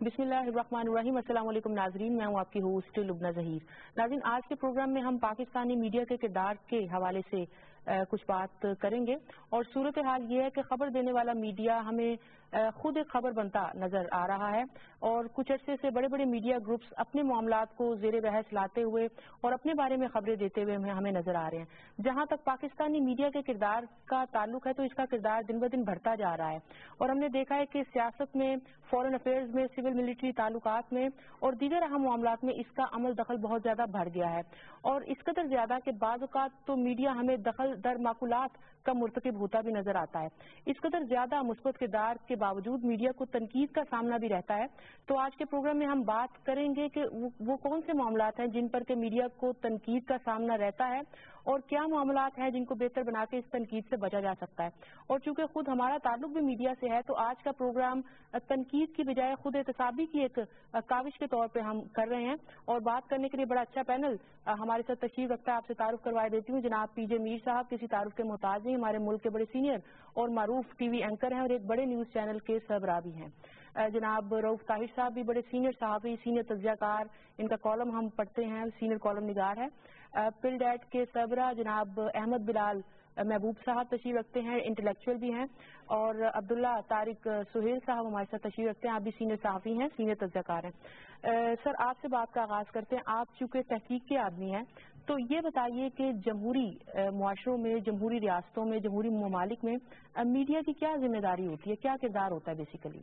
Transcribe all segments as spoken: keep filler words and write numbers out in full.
بسم اللہ الرحمن الرحیم. السلام علیکم ناظرین, میں ہوں آپ کی ہوسٹ لبنہ ظہیر. ناظرین, آج کے پروگرام میں ہم پاکستانی میڈیا کے کردار کے حوالے سے کچھ بات کریں گے, اور صورتحال یہ ہے کہ خبر دینے والا میڈیا ہمیں خود ایک خبر بنتا نظر آ رہا ہے, اور کچھ عرصے سے بڑے بڑے میڈیا گروپس اپنے معاملات کو زیر بحث لاتے ہوئے اور اپنے بارے میں خبریں دیتے ہوئے ہمیں نظر آ رہے ہیں. جہاں تک پاکستانی میڈیا کے کردار کا تعلق ہے تو اس کا کردار دن بہ دن بڑھتا جا رہا ہے, اور ہم نے دیکھا ہے کہ سیاست میں, فورن افیئرز میں, سول ملٹری تعلقات میں اور دیگر اہم معاملات میں اس کا عمل دخل بہت زیادہ بڑھ گیا ہے, اور اس قدر زیادہ کہ بعض اوقات تو میڈیا ہمیں دخل در معقولات کا مرتکب ہوتا بھی نظر آتا ہے. اس قدر زیادہ مثبت کردار کے باوجود میڈیا کو تنقید کا سامنا بھی رہتا ہے. تو آج کے پروگرام میں ہم بات کریں گے کہ وہ کون سے معاملات ہیں جن پر کہ میڈیا کو تنقید کا سامنا رہتا ہے, اور کیا معاملات ہیں جن کو بہتر بنا کے اس تنقید سے بچا جا سکتا ہے. اور چونکہ خود ہمارا تعلق بھی میڈیا سے ہے تو آج کا پروگرام تنقید کی بجائے خود احتسابی کی ایک کاوش کے طور پہ ہم کر رہے ہیں. اور بات کرنے کے لیے بڑا اچھا پینل ہمارے ساتھ تشریف رکھتا ہے. آپ سے تعارف کروا دیتی ہوں. جناب پی جے میر صاحب کسی تعارف کے محتاج نہیں, ہمارے ملک کے بڑے سینئر اور معروف ٹی وی اینکر ہیں اور ایک بڑے نیوز چینل کے سربراہ بھی ہیں. جناب رؤف طاہر صاحب بھی بڑے سینئر صحافی, سینئر تجزیہ کار, ان کا کالم ہم پڑھتے ہیں, سینئر کالم نگار ہے. پل ڈیٹ کے سربراہ جناب احمد بلال محبوب صاحب تشریف رکھتے ہیں, انٹلیکچوئل بھی ہیں. اور عبداللہ طارق سہیل صاحب ہمارے ساتھ تشریف رکھتے ہیں, آپ بھی سینئر صحافی ہیں, سینئر تجزیہ کار ہیں. سر, آپ سے بات کا آغاز کرتے ہیں. آپ چونکہ تحقیق کے آدمی ہیں تو یہ بتائیے کہ جمہوری معاشروں میں, جمہوری ریاستوں میں, جمہوری ممالک میں میڈیا کی کیا ذمہ داری ہوتی ہے, کیا کردار ہوتا ہے بیسیکلی؟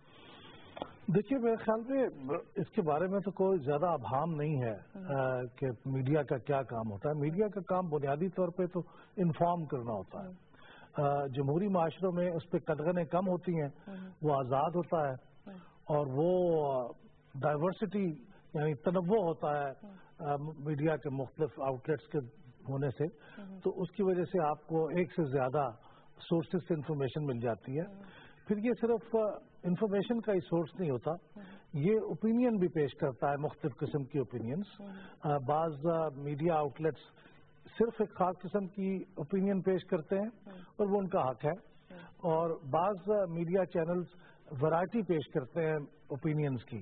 دیکھیے, میرے خیال میں اس کے بارے میں تو کوئی زیادہ ابہام نہیں ہے کہ میڈیا کا کیا کام ہوتا ہے. میڈیا کا کام بنیادی طور پہ تو انفارم کرنا ہوتا ہے. جمہوری معاشروں میں اس پہ قدغنیں کم ہوتی ہیں, وہ آزاد ہوتا ہے, اور وہ ڈائیورسٹی یعنی تنوع ہوتا ہے میڈیا کے مختلف آؤٹ لیٹس کے ہونے سے, تو اس کی وجہ سے آپ کو ایک سے زیادہ سورسز سے انفارمیشن مل جاتی ہے. پھر یہ صرف انفارمیشن کا ہی سورس نہیں ہوتا, یہ اوپینین بھی پیش کرتا ہے, مختلف قسم کی اوپینینس. بعض میڈیا آؤٹ لیٹس صرف ایک خاص قسم کی اوپینین پیش کرتے ہیں اور وہ ان کا حق ہے, اور بعض میڈیا چینلز ورائٹی پیش کرتے ہیں اوپینینس کی.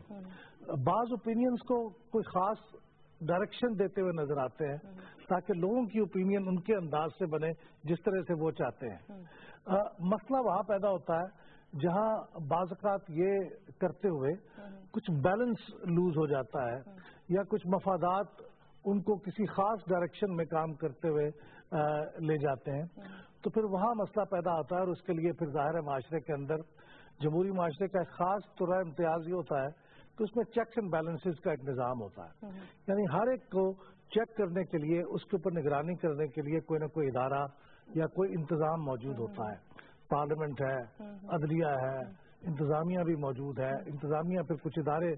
بعض اوپینینس کو کوئی خاص ڈائریکشن دیتے ہوئے نظر آتے ہیں تاکہ لوگوں کی اوپینین ان کے انداز سے بنے جس طرح سے وہ چاہتے ہیں. مسئلہ وہاں پیدا ہوتا ہے جہاں بعض اوقات یہ کرتے ہوئے کچھ بیلنس لوز ہو جاتا ہے, یا کچھ مفادات ان کو کسی خاص ڈائریکشن میں کام کرتے ہوئے لے جاتے ہیں, تو پھر وہاں مسئلہ پیدا ہوتا ہے. اور اس کے لیے پھر ظاہر معاشرے کے اندر, جمہوری معاشرے کا ایک خاص طرح امتیاز یہ ہوتا ہے کہ اس میں چیکس اینڈ بیلنسز کا ایک نظام ہوتا ہے. یعنی ہر ایک کو چیک کرنے کے لیے, اس کے اوپر نگرانی کرنے کے لیے کوئی نہ کوئی ادارہ یا کوئی انتظام موجود ہوتا ہے. پارلیمنٹ ہے, عدلیہ ہے, انتظامیہ بھی موجود ہے. انتظامیہ پھر کچھ ادارے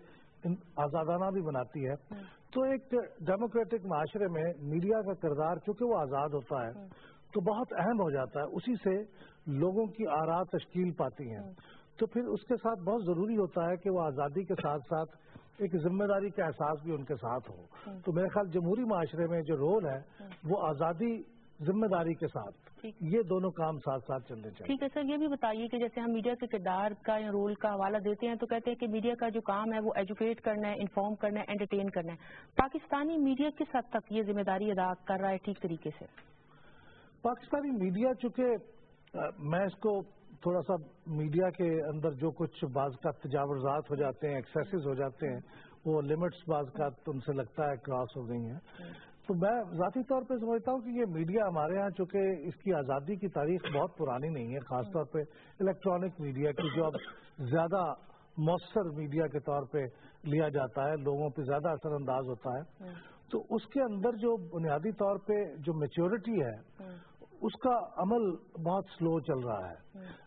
آزادانہ بھی بناتی ہے. تو ایک ڈیموکریٹک معاشرے میں میڈیا کا کردار چونکہ وہ آزاد ہوتا ہے تو بہت اہم ہو جاتا ہے. اسی سے لوگوں کی آراء تشکیل پاتی ہیں. تو پھر اس کے ساتھ بہت ضروری ہوتا ہے کہ وہ آزادی کے ساتھ ساتھ ایک ذمہ داری کا احساس بھی ان کے ساتھ ہو. تو میرے خیال جمہوری معاشرے میں جو رول ہے وہ آزادی, ذمہ داری کے ساتھ, یہ دونوں کام ساتھ ساتھ چلنے چاہیے. ٹھیک ہے سر, یہ بھی بتائیے کہ جیسے ہم میڈیا کے کردار کا یا رول کا حوالہ دیتے ہیں تو کہتے ہیں کہ میڈیا کا جو کام ہے وہ ایجوکیٹ کرنا ہے, انفارم کرنا ہے, انٹرٹین کرنا ہے. پاکستانی میڈیا کس حد تک یہ ذمہ داری ادا کر رہا ہے ٹھیک طریقے سے؟ پاکستانی میڈیا چونکہ میں اس کو تھوڑا سا میڈیا کے اندر جو کچھ بعض کا تجاوزات ہو جاتے ہیں, ایکسیسز ہو جاتے ہیں, وہ لمٹس بعض کا ان سے لگتا ہے کراس ہو گئی ہیں, تو میں ذاتی طور پہ سمجھتا ہوں کہ یہ میڈیا ہمارے ہاں چونکہ اس کی آزادی کی تاریخ بہت پرانی نہیں ہے, خاص طور پہ الیکٹرانک میڈیا کی جو اب زیادہ مؤثر میڈیا کے طور پہ لیا جاتا ہے, لوگوں پہ زیادہ اثر انداز ہوتا ہے, تو اس کے اندر جو بنیادی طور پہ جو میچورٹی ہے اس کا عمل بہت سلو چل رہا ہے.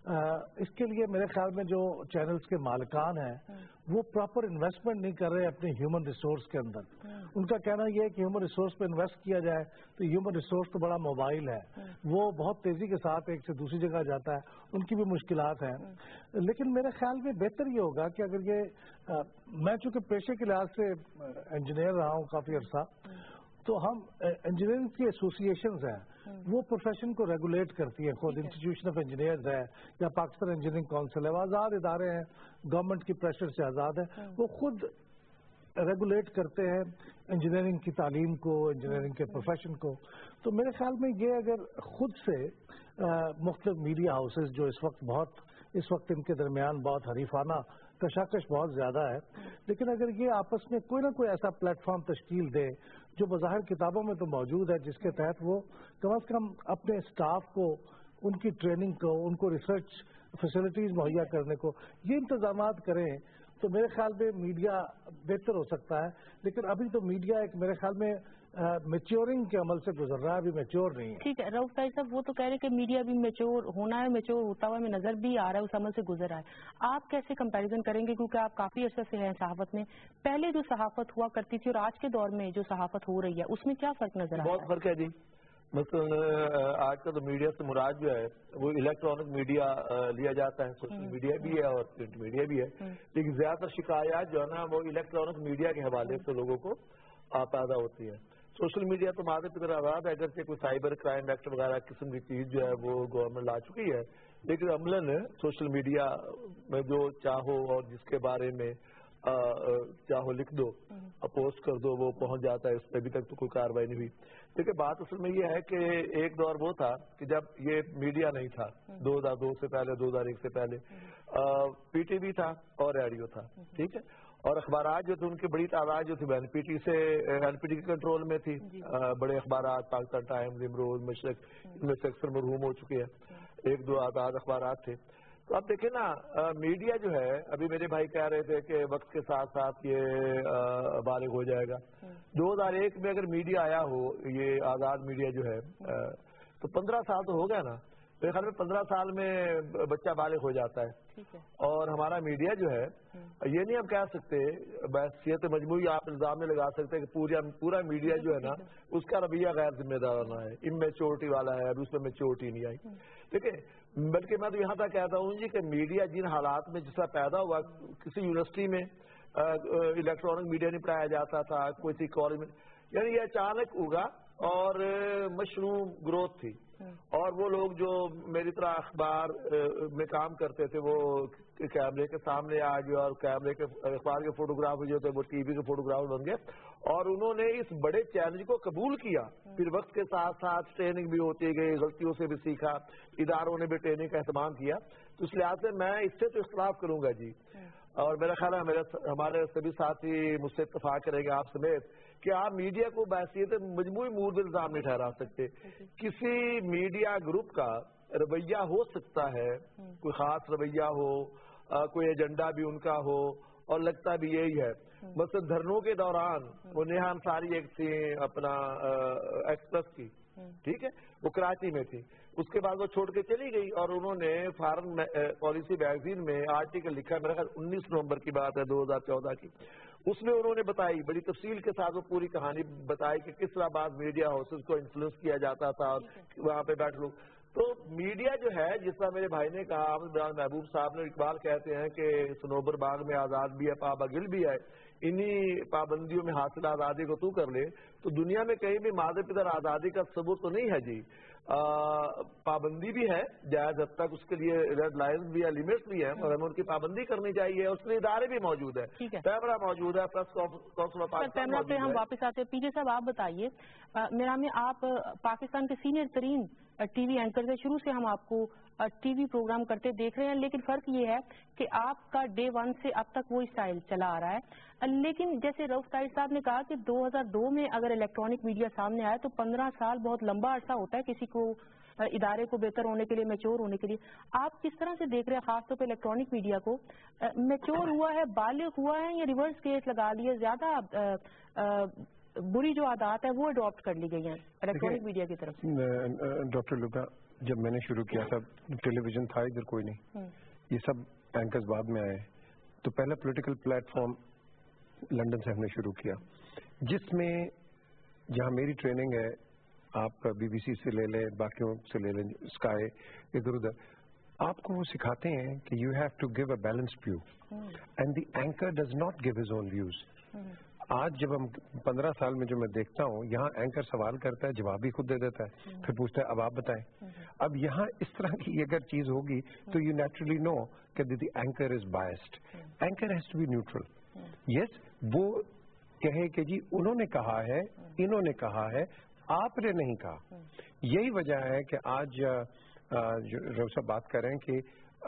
اس کے لیے میرے خیال میں جو چینلز کے مالکان ہیں وہ پراپر انویسٹمنٹ نہیں کر رہے اپنے ہیومن ریسورس کے اندر. ان کا کہنا یہ ہے کہ ہیومن ریسورس پہ انویسٹ کیا جائے تو ہیومن ریسورس تو بڑا موبائل ہے, وہ بہت تیزی کے ساتھ ایک سے دوسری جگہ جاتا ہے, ان کی بھی مشکلات ہیں. لیکن میرے خیال میں بہتر یہ ہوگا کہ اگر یہ, میں چونکہ پیشے کے لحاظ سے انجینئر رہا ہوں کافی عرصہ, تو ہم انجینئرنگ کی ایسوسیشنز ہیں وہ پروفیشن کو ریگولیٹ کرتی ہیں. خود انسٹیٹیوشن آف انجینئرز ہے یا پاکستان انجینئرنگ کونسل ہے, وہ آزاد ادارے ہیں گورنمنٹ کی پریشر سے آزاد ہے، وہ خود ریگولیٹ کرتے ہیں انجینئرنگ کی تعلیم کو، انجینئرنگ کے پروفیشن کو. تو میرے خیال میں یہ اگر خود سے مختلف میڈیا ہاؤسز جو اس وقت بہت اس وقت ان کے درمیان بہت حریفانہ کشاکش بہت زیادہ ہے، لیکن اگر یہ آپس میں کوئی نہ کوئی ایسا پلیٹ فارم تشکیل دے جو بظاہر کتابوں میں تو موجود ہے، جس کے تحت وہ کم از کم اپنے اسٹاف کو، ان کی ٹریننگ کو، ان کو ریسرچ فیسلٹیز مہیا کرنے کو یہ انتظامات کریں، تو میرے خیال میں میڈیا بہتر ہو سکتا ہے. لیکن ابھی تو میڈیا ایک میرے خیال میں میچورنگ کے عمل سے گزر رہا ہے، ابھی میچور نہیں ہے. ٹھیک ہے رؤف طاہر صاحب، وہ تو کہہ رہے کہ میڈیا بھی میچور ہونا ہے، میچور ہوتا ہوا ہمیں نظر بھی آ رہا ہے، اس عمل سے گزر رہا ہے. آپ کیسے کمپیریزن کریں گے، کیونکہ آپ کافی عرصے سے ہیں صحافت میں، پہلے جو صحافت ہوا کرتی تھی اور آج کے دور میں جو صحافت ہو رہی ہے اس میں کیا فرق نظر آ رہا ہے؟ بہت فرق ہے جی. مثلا آج کا تو میڈیا سے مراد جو ہے وہ الیکٹرانک میڈیا لیا جاتا ہے، سوشل میڈیا بھی ہے اور پرنٹ میڈیا بھی ہے، لیکن زیادہ تر شکایات جو ہے نا وہ الیکٹرانک میڈیا کے حوالے سے لوگوں کو پیدا ہوتی ہے. سوشل میڈیا تو مادے کی طرح آزاد ہے، اگرچہ کوئی سائبر کرائم ایکٹ وغیرہ قسم کی چیز جو ہے وہ گورنمنٹ لا چکی ہے، لیکن عملاً سوشل میڈیا میں جو چاہو اور جس کے بارے میں چاہو لکھ دو، پوسٹ کر دو، وہ پہنچ جاتا ہے. اس پہ ابھی تک تو کوئی کارروائی نہیں ہوئی. دیکھیے بات اصل میں یہ ہے کہ ایک دور وہ تھا کہ جب یہ میڈیا نہیں تھا، دو ہزار دو سے پہلے، دو ہزار ایک سے پہلے پی ٹی وی تھا اور ریڈیو تھا، ٹھیک ہے، اور اخبارات جو تھے ان کی بڑی تعداد جو تھی این پی ٹی سے این پی ٹی کے کنٹرول میں تھی. بڑے اخبارات پاکستان ٹائمز، امروز، مشرق، ان میں سے اکثر مرحوم ہو چکے ہیں، ایک دو آزاد اخبارات تھے. تو اب دیکھیں نا میڈیا جو ہے، ابھی میرے بھائی کہہ رہے تھے کہ وقت کے ساتھ ساتھ یہ بالغ ہو جائے گا. دو ہزار ایک میں اگر میڈیا آیا ہو، یہ آزاد میڈیا جو ہے، تو پندرہ سال تو ہو گیا نا. میرے خیال میں پندرہ سال میں بچہ بالغ ہو جاتا ہے. اور ہمارا میڈیا جو ہے، یہ نہیں ہم کہہ سکتے بحثیت مجموعی آپ الزام میں لگا سکتے کہ پورا پورا میڈیا جو ہے نا اس کا رویہ غیر ذمہ دارانہ ہے، امیچورٹی والا ہے، ابھی اس میں میچورٹی نہیں آئی. ٹھیک ہے، بلکہ میں تو یہاں تک کہتا ہوں جی کہ میڈیا جن حالات میں جس طرح پیدا ہوا، کسی یونیورسٹی میں الیکٹرانک میڈیا نہیں پڑھایا جاتا تھا، کوئی سی کالج میں، یعنی یہ اچانک ہوگا اور مشروع گروتھ تھی. اور وہ لوگ جو میری طرح اخبار میں کام کرتے تھے وہ کیمرے کے سامنے آ گئے اور کیمرے کے اخبار کے فوٹوگراف جو تھے وہ ٹی وی کے فوٹوگراف بن گئے، اور انہوں نے اس بڑے چیلنج کو قبول کیا. پھر وقت کے ساتھ ساتھ ٹریننگ بھی ہوتی گئی، غلطیوں سے بھی سیکھا، اداروں نے بھی ٹریننگ کا اہتمام کیا. تو اس لحاظ سے میں اس سے تو اختلاف کروں گا جی، اور میرا خیال ہے میرے ہمارے سبھی ساتھی مجھ سے اتفاق کریں گے آپ سمیت کہ آپ میڈیا کو بحثیت مجموعی مورد الزام نہیں ٹھہرا سکتے. کسی میڈیا گروپ کا رویہ ہو سکتا ہے، کوئی خاص رویہ ہو، کوئی ایجنڈا بھی ان کا ہو، اور لگتا بھی یہی ہے. مثلا دھرنوں کے دوران وہ نیہا انصاری ایک تھی اپنا ایکسپریس کی، ٹھیک ہے، وہ کراچی میں تھی، اس کے بعد وہ چھوڑ کے چلی گئی اور انہوں نے فارن پالیسی میگزین میں آرٹیکل لکھا، میرا خیال انیس نومبر کی بات ہے دو ہزار چودہ کی. اس میں انہوں نے بتائی بڑی تفصیل کے ساتھ، وہ پوری کہانی بتائی کہ کس طرح بعض میڈیا ہاؤسز کو انفلوئنس کیا جاتا تھا اور وہاں پہ بیٹھ لوگ. تو میڈیا جو ہے، جس طرح میرے بھائی نے کہا، محبوب صاحب نے، اقبال کہتے ہیں کہ سنوبر باغ میں آزاد بھی ہے، پابگل بھی ہے، انہی پابندیوں میں حاصل آزادی کو تو کر لے. تو دنیا میں کہیں بھی مادہ پدر آزادی کا ثبوت تو نہیں ہے جی. پابندی بھی ہے جائز حد تک، اس کے لیے ریڈ لائنز بھی ہے، لمٹس بھی ہیں، اور ہمیں ان کی پابندی کرنی چاہیے. اس کے ادارے بھی موجود ہے، کیمرہ موجود ہے، پریس کونسل آف پاکستان موجود ہے. پہ ہم واپس آتے ہیں. پی جے صاحب آپ بتائیے، میرا میں آپ پاکستان کے سینئر ترین ٹی وی اینکر سے، شروع سے ہم آپ کو ٹی وی پروگرام کرتے دیکھ رہے ہیں، لیکن فرق یہ ہے کہ آپ کا ڈے ون سے اب تک وہ اسٹائل چلا آ رہا ہے. لیکن جیسے رؤف طاہر صاحب نے کہا کہ دو ہزار دو میں اگر الیکٹرانک میڈیا سامنے آیا تو پندرہ سال بہت لمبا عرصہ ہوتا ہے کسی کو ادارے کو بہتر ہونے کے لیے، میچور ہونے کے لیے. آپ کس طرح سے دیکھ رہے ہیں خاص طور پہ الیکٹرانک میڈیا کو؟ میچور ہوا ہے، بالغ ہوا ہے، یا ریورس کیس لگا لیے، زیادہ بری جو عادات ہے وہ اڈاپٹ کر لی گئی ہیں الیکٹرانک میڈیا کی طرف؟ ڈاکٹر لبنہ، جب میں نے شروع کیا تھا ٹیلی ویژن تھا ادھر کوئی نہیں، یہ سب اینکرز بعد میں آئے. تو پہلا پولیٹیکل پلیٹ فارم لندن سے ہم نے شروع کیا، جس میں جہاں میری ٹریننگ ہے، آپ بی بی سی سے لے لیں، باقیوں سے لے لیں، اسکائی، ادھر ادھر، آپ کو وہ سکھاتے ہیں کہ you have to give a balanced view, and the anchor does not give his own views. آج جب ہم پندرہ سال میں جو میں دیکھتا ہوں یہاں اینکر سوال کرتا ہے جواب بھی خود دے دیتا ہے, پھر پوچھتا ہے اب آپ بتائیں. اب یہاں اس طرح کی اگر چیز ہوگی تو یو نیچرلی نو کہ the anchor is biased. Anchor has to be neutral. Yes, وہ کہے کہ جی انہوں نے کہا ہے, انہوں نے کہا ہے, آپ نے نہیں کہا. یہی وجہ ہے کہ آج جو صاحب بات کر رہے ہیں کہ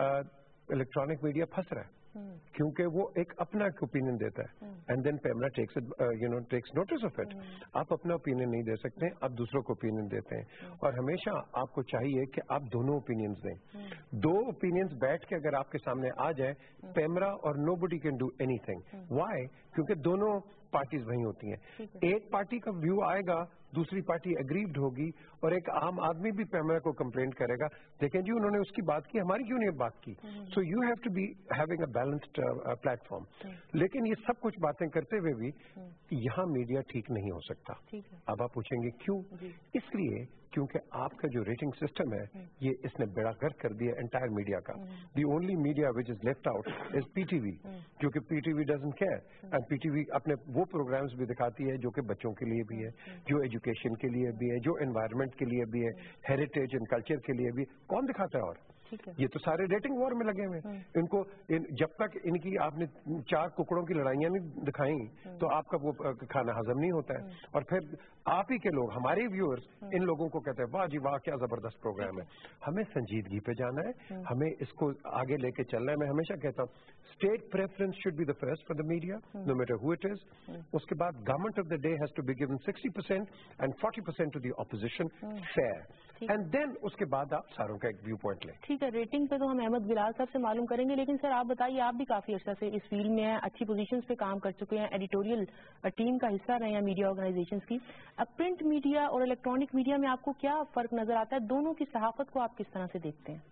الیکٹرانک میڈیا پھنس رہا ہے کیونکہ وہ ایک اپنا اوپینین دیتا ہے and then PEMRA takes you know takes notice of it. آپ اپنا اوپینین نہیں دے سکتے, آپ دوسروں کو اوپینین دیتے ہیں. اور ہمیشہ آپ کو چاہیے کہ آپ دونوں اوپینینز دیں. دو اوپینینز بیٹھ کے اگر آپ کے سامنے آ جائے, پیمرا اور nobody can do anything. Why? کیونکہ دونوں پارٹیز وہیں ہوتی ہیں. ایک پارٹی کا ویو آئے گا, دوسری پارٹی اگریوڈ ہوگی, اور ایک عام آدمی بھی پیمرا کو کمپلینٹ کرے گا, دیکھیں جی انہوں نے اس کی بات کی, ہماری کیوں نہیں بات کی. So you have to be having a balanced platform. لیکن یہ سب کچھ باتیں کرتے ہوئے بھی یہاں میڈیا ٹھیک نہیں ہو سکتا. اب آپ پوچھیں گے کیوں؟ اس لیے کیونکہ آپ کا جو ریٹنگ سسٹم ہے یہ اس نے بیڑا گرک کر دیا انٹائر میڈیا کا. The only media which is left out is P T V, کیونکہ P T V doesn't care. And P T V اپنے وہ پروگرامز بھی دکھاتی ہے جو کہ بچوں کے لیے بھی ہے, جو ایجوکیشن کے لیے بھی ہے, جو انوائرمنٹ کے لیے بھی ہے, ہیریٹیج اینڈ کلچر کے لیے بھی. کون دکھاتا ہے؟ اور یہ تو سارے ریٹنگ وار میں لگے ہوئے ہیں. ان کو جب تک ان کی آپ نے چار ککڑوں کی لڑائیاں نہیں دکھائیں تو آپ کا وہ کھانا ہضم نہیں ہوتا ہے. اور پھر آپ ہی کے لوگ, ہمارے ویورز, ان لوگوں کو کہتے ہیں واہ جی واہ کیا زبردست پروگرام ہے. ہمیں سنجیدگی پہ جانا ہے, ہمیں اس کو آگے لے کے چلنا ہے. میں ہمیشہ کہتا ہوں state preference should be the first for the media no matter who it is. اس کے بعد government of the day has to be given sixty percent and forty percent to the opposition, fair. And then اس کے بعد آپ ساروں کا ایک ویو پوائنٹ لیں. ٹھیک ہے, ریٹنگ پہ تو ہم احمد بلال صاحب سے معلوم کریں گے, لیکن سر آپ بتائیے, آپ بھی کافی عرصہ سے اس فیلڈ میں ہیں, اچھی پوزیشنز پہ کام کر چکے ہیں, ایڈیٹوریل ٹیم کا حصہ رہے ہیں میڈیا آرگنائزیشنز کی. اب پرنٹ میڈیا اور الیکٹرانک میڈیا میں آپ کو کیا فرق نظر آتا ہے؟ دونوں کی صحافت کو آپ کس طرح سے دیکھتے ہیں؟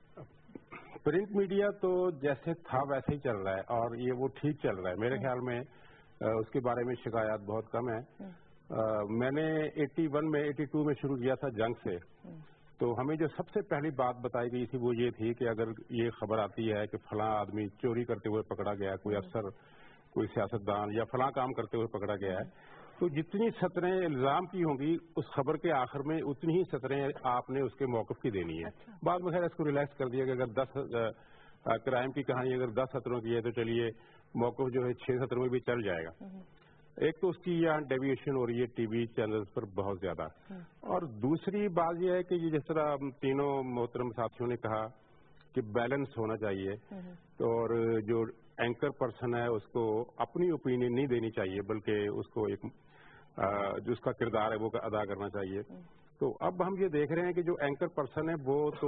پرنٹ میڈیا تو جیسے تھا ویسے ہی چل رہا ہے, اور یہ وہ ٹھیک چل رہا ہے. میرے خیال میں اس کے بارے میں شکایات بہت کم ہے. میں نے ایٹی ون میں ایٹی ٹو میں شروع کیا تھا جنگ سے, تو ہمیں جو سب سے پہلی بات بتائی گئی تھی وہ یہ تھی کہ اگر یہ خبر آتی ہے کہ فلاں آدمی چوری کرتے ہوئے پکڑا گیا, کوئی افسر, کوئی سیاستدان یا فلاں کام کرتے ہوئے پکڑا گیا ہے, تو جتنی سطریں الزام کی ہوں گی اس خبر کے آخر میں اتنی ہی سطریں آپ نے اس کے موقف کی دینی ہے. بعد میں خیر اس کو ریلیکس کر دیا کہ اگر دس کرائم کی کہانی اگر دس سطروں کی ہے تو چلیے موقف جو ہے چھ سطروں میں بھی چل جائے گا. ایک تو اس کی یہاں ڈیویشن ہو رہی ہے ٹی وی چینلز پر بہت زیادہ, اور دوسری بات یہ ہے کہ جس طرح تینوں محترم ساتھیوں نے کہا کہ بیلنس ہونا چاہیے, اور جو اینکر پرسن ہے اس کو اپنی اوپینین نہیں دینی چاہیے بلکہ اس کو ایک جو اس کا کردار ہے وہ ادا کرنا چاہیے. تو اب ہم یہ دیکھ رہے ہیں کہ جو اینکر پرسن ہے وہ تو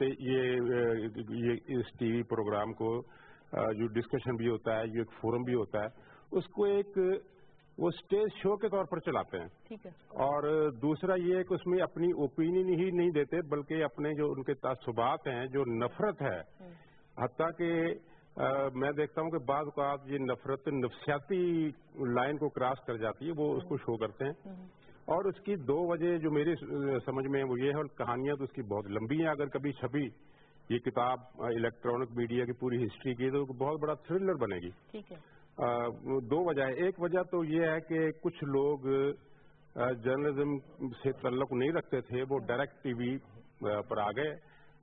یہ اس ٹی وی پروگرام کو جو ڈسکشن بھی ہوتا ہے, جو ایک فورم بھی ہوتا ہے, اس کو ایک وہ اسٹیج شو کے طور پر چلاتے ہیں. اور دوسرا یہ کہ اس میں اپنی اوپینین ہی نہیں دیتے بلکہ اپنے جو ان کے تعصبات ہیں, جو نفرت ہے, حتیٰ کہ میں دیکھتا ہوں کہ بعض اوقات یہ نفرت نفسیاتی لائن کو کراس کر جاتی ہے, وہ اس کو شو کرتے ہیں. اور اس کی دو وجہ جو میری سمجھ میں وہ یہ ہے, کہانیاں تو اس کی بہت لمبی ہیں. اگر کبھی چھپی یہ کتاب الیکٹرانک میڈیا کی پوری ہسٹری کی تو بہت بڑا تھرلر بنے گی. ٹھیک ہے. دو وجہ ہے. ایک وجہ تو یہ ہے کہ کچھ لوگ جرنلزم سے تعلق نہیں رکھتے تھے, وہ ڈائریکٹ ٹی وی پر آ گئے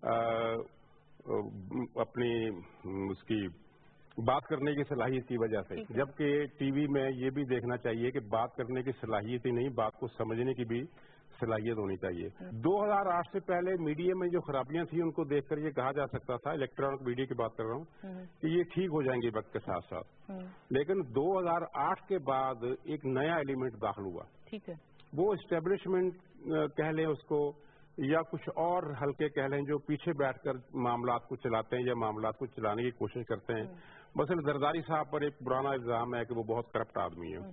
اپنی اس کی بات کرنے کی صلاحیت کی وجہ سے, جبکہ ٹی وی میں یہ بھی دیکھنا چاہیے کہ بات کرنے کی صلاحیت ہی نہیں, بات کو سمجھنے کی بھی صلاحیت ہونی چاہیے. دو ہزار آٹھ سے پہلے میڈیا میں جو خرابیاں تھیں ان کو دیکھ کر یہ کہا جا سکتا تھا, الیکٹرانک میڈیا کی بات کر رہا ہوں, کہ یہ ٹھیک ہو جائیں گے وقت کے ساتھ ساتھ. لیکن دو ہزار آٹھ کے بعد ایک نیا ایلیمنٹ داخل ہوا. ٹھیک ہے. وہ اسٹیبلشمنٹ کہہ لیں اس کو, یا کچھ اور ہلکے کہہ لیں, جو پیچھے بیٹھ کر معاملات کو چلاتے ہیں یا معاملات کو چلانے کی کوشش کرتے ہیں. مثلا زرداری صاحب پر ایک پرانا الزام ہے کہ وہ بہت کرپٹ آدمی ہے.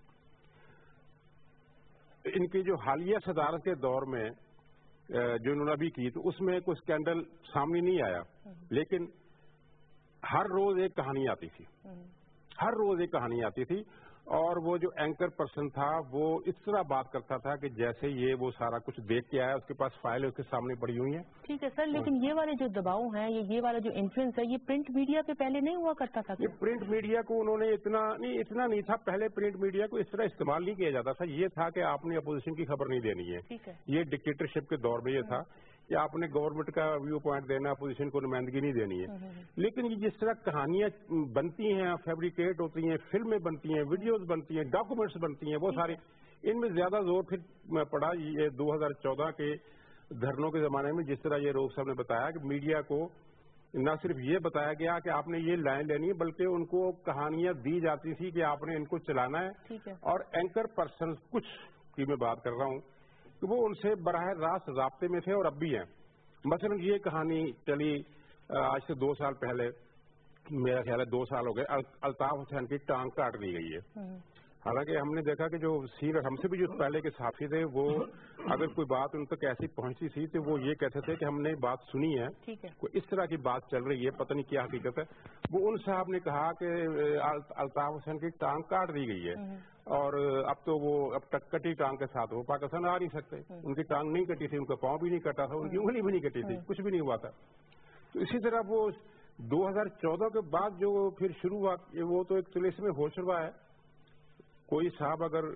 ان کی جو حالیہ صدارت کے دور میں جو انہوں نے ابھی کی تو اس میں کوئی اسکینڈل سامنے نہیں آیا, لیکن ہر روز ایک کہانی آتی تھی, ہر روز ایک کہانی آتی تھی. اور وہ جو اینکر پرسن تھا وہ اس طرح بات کرتا تھا کہ جیسے یہ وہ سارا کچھ دیکھ کے آیا, اس کے پاس فائل اس کے سامنے پڑی ہوئی ہیں. ٹھیک ہے سر, لیکن یہ والے جو دباؤ ہیں, یہ یہ والا جو انفلوئنس ہے, یہ پرنٹ میڈیا پہ پہلے نہیں ہوا کرتا تھا. یہ پرنٹ میڈیا کو انہوں نے اتنا نہیں اتنا نہیں تھا پہلے, پرنٹ میڈیا کو اس طرح استعمال نہیں کیا جاتا تھا. یہ تھا کہ آپ نے اپوزیشن کی خبر نہیں دینی ہے. یہ ڈکٹیٹرشپ کے دور میں یہ تھا کہ آپ نے گورنمنٹ کا ویو پوائنٹ دینا, اپوزیشن کو نمائندگی نہیں دینی ہے. لیکن یہ جس طرح کہانیاں بنتی ہیں, فیبریکیٹ ہوتی ہیں, فلمیں بنتی ہیں, ویڈیوز بنتی ہیں, ڈاکومنٹس بنتی ہیں, وہ ساری ان میں زیادہ زور پھر پڑا یہ دو ہزار چودہ کے دھرنوں کے زمانے میں. جس طرح یہ روک صاحب نے بتایا کہ میڈیا کو نہ صرف یہ بتایا گیا کہ آپ نے یہ لائن لینی ہے, بلکہ ان کو کہانیاں دی جاتی تھی کہ آپ نے ان کو چلانا ہے. اور اینکر پرسن کچھ کی میں بات کر رہا ہوں کہ وہ ان سے براہ راست رابطے میں تھے اور اب بھی ہیں. مثلا یہ کہانی چلی آج سے دو سال پہلے, میرا خیال ہے دو سال ہو گئے, الطاف حسین کی ٹانگ کاٹ دی گئی ہے. حالانکہ ہم نے دیکھا کہ جو سینئر ہم سے بھی جو پہلے کے صحافی تھے وہ اگر کوئی بات ان تک ایسی پہنچتی تھی تو وہ یہ کہتے تھے کہ ہم نے بات سنی ہے, کوئی اس طرح کی بات چل رہی ہے, پتہ نہیں کیا حقیقت ہے. وہ ان صاحب نے کہا کہ الطاف حسین کی ٹانگ کاٹ دی گئی ہے اور اب تو وہ اب تک کٹی ٹانگ کے ساتھ وہ پاکستان آ نہیں سکتے. ان کی ٹانگ نہیں کٹی تھی, ان کا پاؤں بھی نہیں کٹا تھا, ان کی انگلی بھی نہیں کٹی تھی, کچھ بھی نہیں ہوا تھا. تو اسی طرح وہ دو ہزار چودہ کے بعد جو پھر شروع ہوا وہ تو ایک طرح سے ہو چکا ہے. کوئی صاحب اگر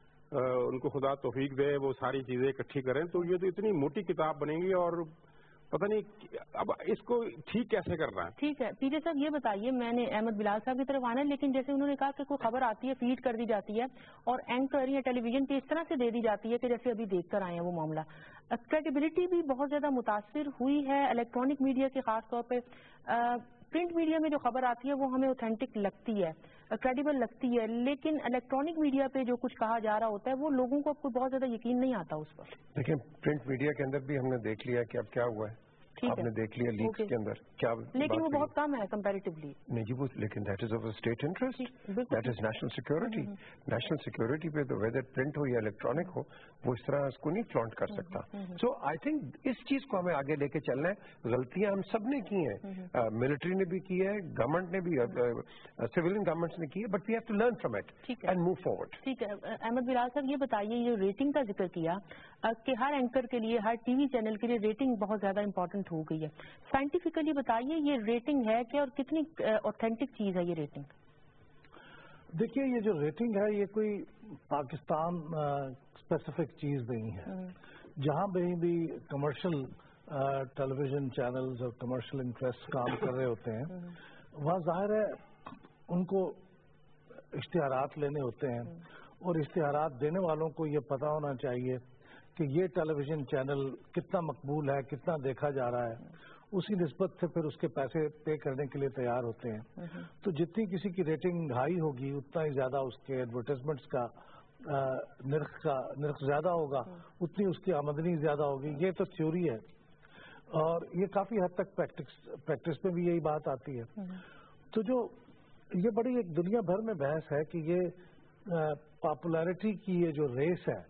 ان کو خدا توفیق دے وہ ساری چیزیں اکٹھی کریں تو یہ تو اتنی موٹی کتاب بنے گی اور پتہ نہیں اب اس کو ٹھیک کیسے کرنا ہے. ٹھیک ہے پی جے صاحب, یہ بتائیے, میں نے احمد بلال صاحب کی طرف آنا ہے, لیکن جیسے انہوں نے کہا کہ کوئی خبر آتی ہے فیڈ کر دی جاتی ہے اور اینکر یا ٹیلی ویژن پہ اس طرح سے دے دی جاتی ہے کہ جیسے ابھی دیکھ کر آئے ہیں وہ معاملہ. کریڈیبلٹی بھی بہت زیادہ متاثر ہوئی ہے الیکٹرانک میڈیا کے خاص طور پہ. پرنٹ میڈیا میں جو خبر آتی ہے وہ ہمیں اوتھینٹک لگتی ہے, کریڈیبل لگتی ہے, لیکن الیکٹرانک میڈیا پہ جو کچھ کہا جا رہا ہوتا ہے وہ لوگوں کو بہت زیادہ یقین نہیں آتا اس پر. لیکن پرنٹ میڈیا کے اندر بھی ہم نے دیکھ لیا کہ اب کیا ہوا ہے, آپ نے دیکھ لیا لیکس کے اندر کیا, لیکن وہ بہت کم ہے کمپیریٹیولی. نہیں جی, وہ لیکن that is of state interest, that is national security. National security پہ تو ویدر پرنٹ ہو یا الیکٹرانک ہو وہ اس طرح اس کو نہیں فلانٹ کر سکتا. سو آئی تھنک اس چیز کو ہمیں آگے لے کے چلنا ہے. غلطیاں ہم سب نے کی ہیں, ملٹری نے بھی کی ہے, گورنمنٹ نے بھی, سویلین گورنمنٹس نے کی ہے, but we have to learn from it and move forward. ٹھیک ہے احمد بلال صاحب, یہ بتائیے یہ ریٹنگ کا ذکر کیا کہ ہر اینکر کے لیے, ہر ٹی وی چینل کے لیے ریٹنگ بہت زیادہ امپورٹنٹ ہو گئی ہے. سائنٹیفکلی بتائیے یہ ریٹنگ ہے کہ اور کتنی اوتھینٹک چیز ہے یہ ریٹنگ؟ دیکھیے یہ جو ریٹنگ ہے یہ کوئی پاکستان اسپیسیفک چیز نہیں ہے. جہاں بھی بھی کمرشل ٹیلی ویژن چینلز اور کمرشل انٹرسٹ کام کر رہے ہوتے ہیں وہاں ظاہر ہے ان کو اشتہارات لینے ہوتے ہیں اور اشتہارات دینے والوں کو یہ پتا ہونا چاہیے کہ یہ ٹیلی ویژن چینل کتنا مقبول ہے, کتنا دیکھا جا رہا ہے, اسی نسبت سے پھر اس کے پیسے پے کرنے کے لیے تیار ہوتے ہیں. تو جتنی کسی کی ریٹنگ ہائی ہوگی اتنا ہی زیادہ اس کے ایڈورٹائزمنٹس کا نرخ کا نرخ زیادہ ہوگا, اتنی اس کی آمدنی زیادہ ہوگی. یہ تو تھیوری ہے اور یہ کافی حد تک پریکٹس پریکٹس میں بھی یہی بات آتی ہے. تو جو یہ بڑی ایک دنیا بھر میں بحث ہے کہ یہ پاپولیرٹی کی یہ جو ریس ہے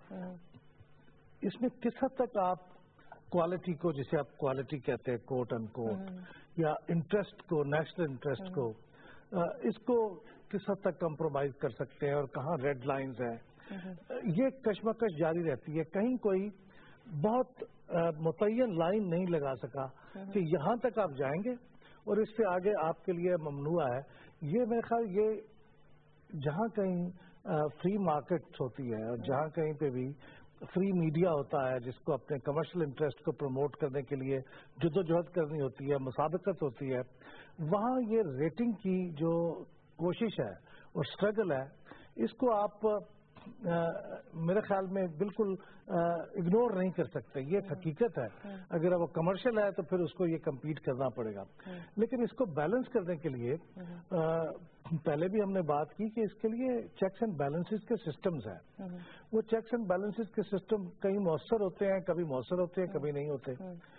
اس میں کس حد تک آپ کوالٹی کو, جسے آپ کوالٹی کہتے ہیں کوٹ اینڈ کوٹ, یا انٹرسٹ کو, نیشنل انٹرسٹ کو, اس کو کس حد تک کمپرومائز کر سکتے ہیں اور کہاں ریڈ لائنز ہیں. یہ کشمکش جاری رہتی ہے. کہیں کوئی بہت متعین لائن نہیں لگا سکا کہ یہاں تک آپ جائیں گے اور اس سے آگے آپ کے لیے ممنوع ہے. یہ میرے خیال یہ جہاں کہیں فری مارکیٹ ہوتی ہے اور جہاں کہیں پہ بھی فری میڈیا ہوتا ہے جس کو اپنے کمرشل انٹرسٹ کو پروموٹ کرنے کے لیے جدوجہد کرنی ہوتی ہے, مسابقت ہوتی ہے, وہاں یہ ریٹنگ کی جو کوشش ہے اور اسٹرگل ہے اس کو آپ میرے خیال میں بالکل اگنور نہیں کر سکتے. یہ حقیقت ہے. اگر وہ کمرشل ہے تو پھر اس کو یہ کمپیٹ کرنا پڑے گا. لیکن اس کو بیلنس کرنے کے لیے پہلے بھی ہم نے بات کی کہ اس کے لیے چیکس اینڈ بیلنسز کے سسٹمز ہیں. وہ چیکس اینڈ بیلنسز کے سسٹم کہیں مؤثر ہوتے ہیں, کبھی مؤثر ہوتے ہیں, کبھی نہیں ہوتے.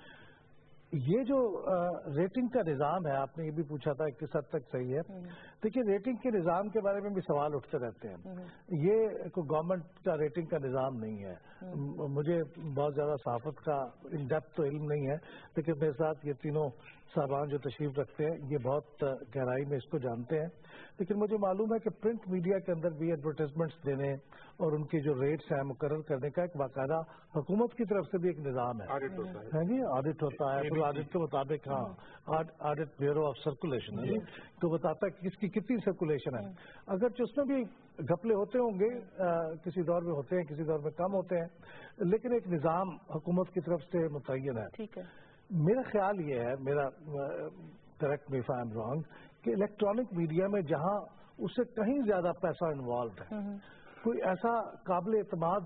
یہ جو ریٹنگ کا نظام ہے, آپ نے یہ بھی پوچھا تھا کس حد تک صحیح ہے. دیکھیے ریٹنگ کے نظام کے بارے میں بھی سوال اٹھتے رہتے ہیں. یہ کوئی گورنمنٹ کا ریٹنگ کا نظام نہیں ہے. مجھے بہت زیادہ صحافت کا ان ڈیپتھ تو علم نہیں ہے, لیکن میرے ساتھ یہ تینوں صاحبان جو تشریف رکھتے ہیں یہ بہت گہرائی میں اس کو جانتے ہیں. لیکن مجھے معلوم ہے کہ پرنٹ میڈیا کے اندر بھی ایڈورٹائزمنٹس دینے اور ان کے جو ریٹس ہیں مقرر کرنے کا ایک باقاعدہ حکومت کی طرف سے بھی ایک نظام ہے جی، آڈٹ ہوتا ہے، پھر آڈٹ کے مطابق ہاں آڈٹ بیورو آف سرکولیشن ہے تو بتاتا ہے کہ کس کی کتنی سرکولیشن ہے، اگرچہ اس میں بھی گھپلے ہوتے ہوں گے، کسی دور میں ہوتے ہیں کسی دور میں کم ہوتے ہیں، لیکن ایک نظام حکومت کی طرف سے متعین ہے۔ میرا خیال یہ ہے، میرا correct me if I am wrong, کہ الیکٹرانک میڈیا میں جہاں اس سے کہیں زیادہ پیسہ انوالوڈ ہے، کوئی ایسا قابل اعتماد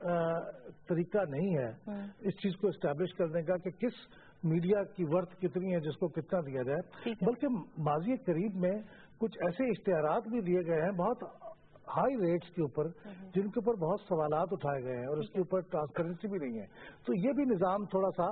طریقہ نہیں ہے اس چیز کو اسٹیبلش کرنے کا کہ کس میڈیا کی ورتھ کتنی ہے، جس کو کتنا دیا جائے، بلکہ ماضی قریب میں کچھ ایسے اشتہارات بھی دیے گئے ہیں بہت ہائی ریٹس کے اوپر، جن کے اوپر بہت سوالات اٹھائے گئے ہیں اور اس کے اوپر ٹرانسپیرنسی بھی نہیں ہے۔ تو یہ بھی نظام تھوڑا سا